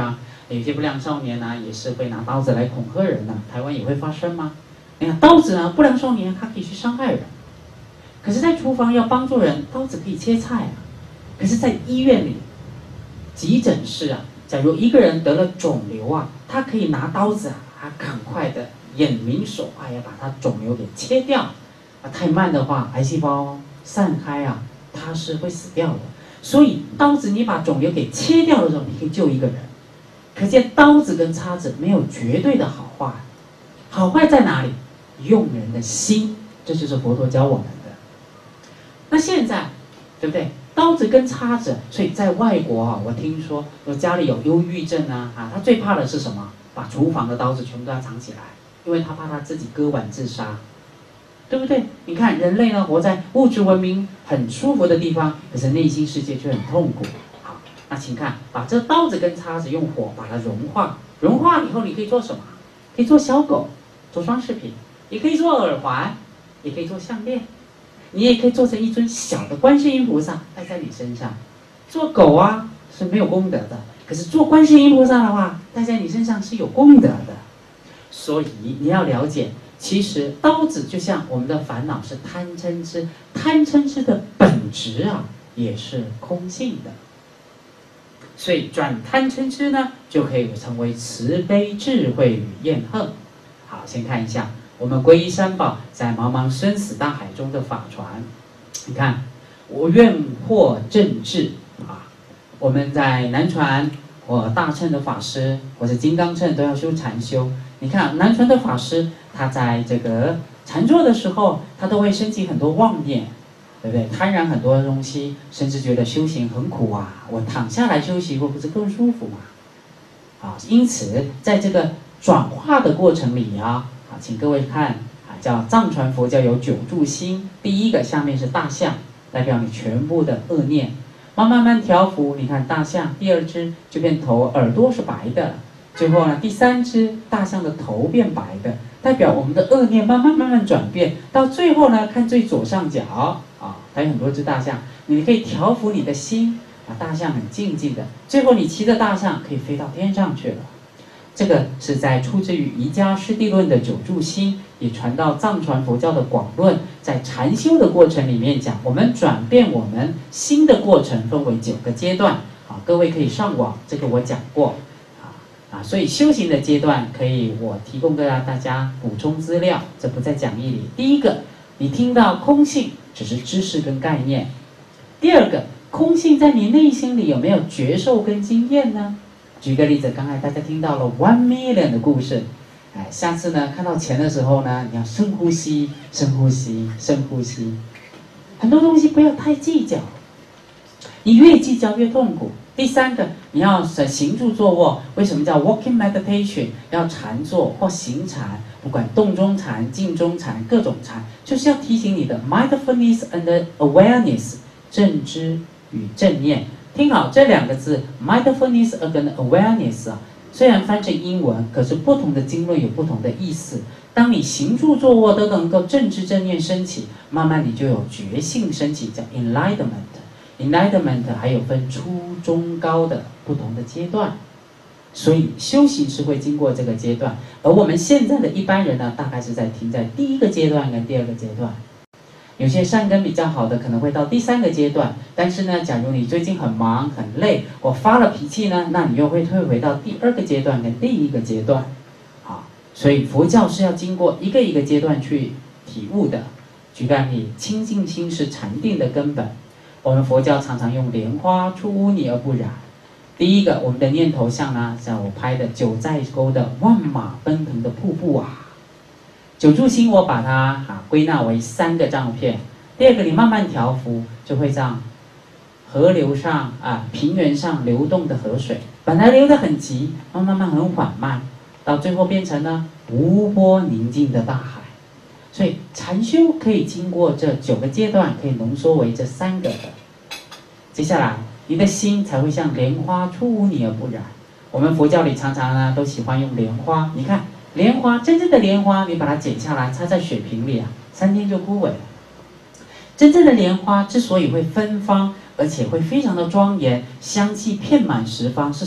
有些不良少年呢，也是会拿刀子来恐吓人的，台湾也会发生吗？你看刀子呢，不良少年他可以去伤害人，可是，在厨房要帮助人，刀子可以切菜啊。可是，在医院里、急诊室啊，假如一个人得了肿瘤啊，他可以拿刀子啊，赶快的眼明手快呀，把他肿瘤给切掉。啊，太慢的话，癌细胞散开啊，他是会死掉的。所以，刀子你把肿瘤给切掉的时候，你可以救一个人。可见刀子跟叉子没有绝对的好坏，好坏在哪里？用人的心，这就是佛陀教我们的。那现在，对不对？刀子跟叉子，所以在外国啊，我听说我家里有忧郁症啊，他最怕的是什么？把厨房的刀子全部都要藏起来，因为他怕他自己割腕自杀，对不对？你看人类呢，活在物质文明很舒服的地方，可是内心世界却很痛苦。好，那请看，把这刀子跟叉子用火把它融化，融化以后你可以做什么？可以做小狗，做装饰品，也可以做耳环，也可以做项链。你也可以做成一尊小的观世音菩萨戴在你身上。做狗啊是没有功德的，可是做观世音菩萨的话，戴在你身上是有功德的。所以你要了解，其实刀子就像我们的烦恼是贪嗔痴，贪嗔痴的本质啊也是空性的。所以转贪嗔痴呢，就可以成为慈悲智慧与厌恨。好，先看一下。我们皈依三宝，在茫茫生死大海中的法船，你看，我愿获正智啊！我们在南传，大乘的法师或者金刚乘都要修禅修。你看南传的法师，他在这个禅坐的时候，他都会升起很多妄念，对不对？贪婪很多东西，甚至觉得修行很苦啊！我躺下来休息，会不是更舒服吗？啊，因此在这个转化的过程里啊。请各位看叫藏传佛教有9住心，第一个下面是大象，代表你全部的恶念，慢慢调伏。你看大象，第2只就变头，耳朵是白的，最后呢，第3只大象的头变白的，代表我们的恶念慢慢转变，到最后呢，看最左上角啊，还有很多只大象，你可以调伏你的心啊，大象很静静的，最后你骑着大象可以飞到天上去了。这个是在出自于瑜伽师地论的9住心，也传到藏传佛教的广论，在禅修的过程里面讲，我们转变我们心的过程分为9个阶段。啊，各位可以上网，这个我讲过。所以修行的阶段可以我提供给大家补充资料，这不在讲义里。第一个，你听到空性只是知识跟概念；第二个，空性在你内心里有没有觉受跟经验呢？举个例子，刚才大家听到了1 million 的故事，下次呢看到钱的时候呢，你要深呼吸，深呼吸，深呼吸。很多东西不要太计较，你越计较越痛苦。第3个，你要行住坐卧，为什么叫 walking meditation？ 要禅坐或行禅，不管动中禅、静中禅，各种禅，就是要提醒你的 mindfulness and awareness， 正知与正念。听好这2个字 mindfulness and awareness 啊，虽然翻成英文，可是不同的经论有不同的意思。当你行住坐卧都能够正知正念升起，慢慢你就有觉性升起，叫 enlightenment。enlightenment 还有分初中高的不同的阶段，所以修行是会经过这个阶段。而我们现在的一般人呢，大概是在停在第1个阶段跟第2个阶段。有些善根比较好的可能会到第3个阶段，但是呢，假如你最近很忙很累，我发了脾气呢，那你又会退回到第2个阶段跟第1个阶段。好，所以佛教是要经过一个一个阶段去体悟的。举个案例，清净心是禅定的根本。我们佛教常常用莲花出污泥而不染。第一个，我们的念头像呢，像我拍的九寨沟的万马奔腾的瀑布啊。9住心我把它归纳为3个照片。第2个，你慢慢调伏，就会像河流上平原上流动的河水，本来流得很急，慢慢很缓慢，到最后变成呢无波宁静的大海。所以禅修可以经过这9个阶段，可以浓缩为这3个的。接下来，你的心才会像莲花出污泥而不染。我们佛教里常常呢都喜欢用莲花，你看。莲花，真正的莲花，你把它剪下来，插在水瓶里3天就枯萎了。真正的莲花之所以会芬芳，而且会非常的庄严，香气遍满十方，是什么？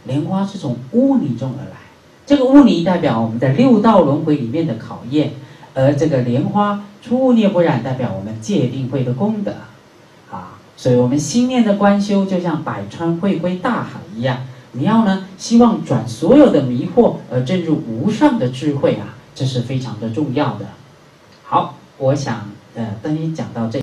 莲花是从污泥中而来，这个污泥代表我们在六道轮回里面的考验，而这个莲花出污涅不染，代表我们戒定慧的功德啊。所以我们心念的观修，就像百川汇归大海一样，你要呢希望转所有的迷惑，而证入无上的智慧啊，这是非常的重要的。好，我想等你讲到这。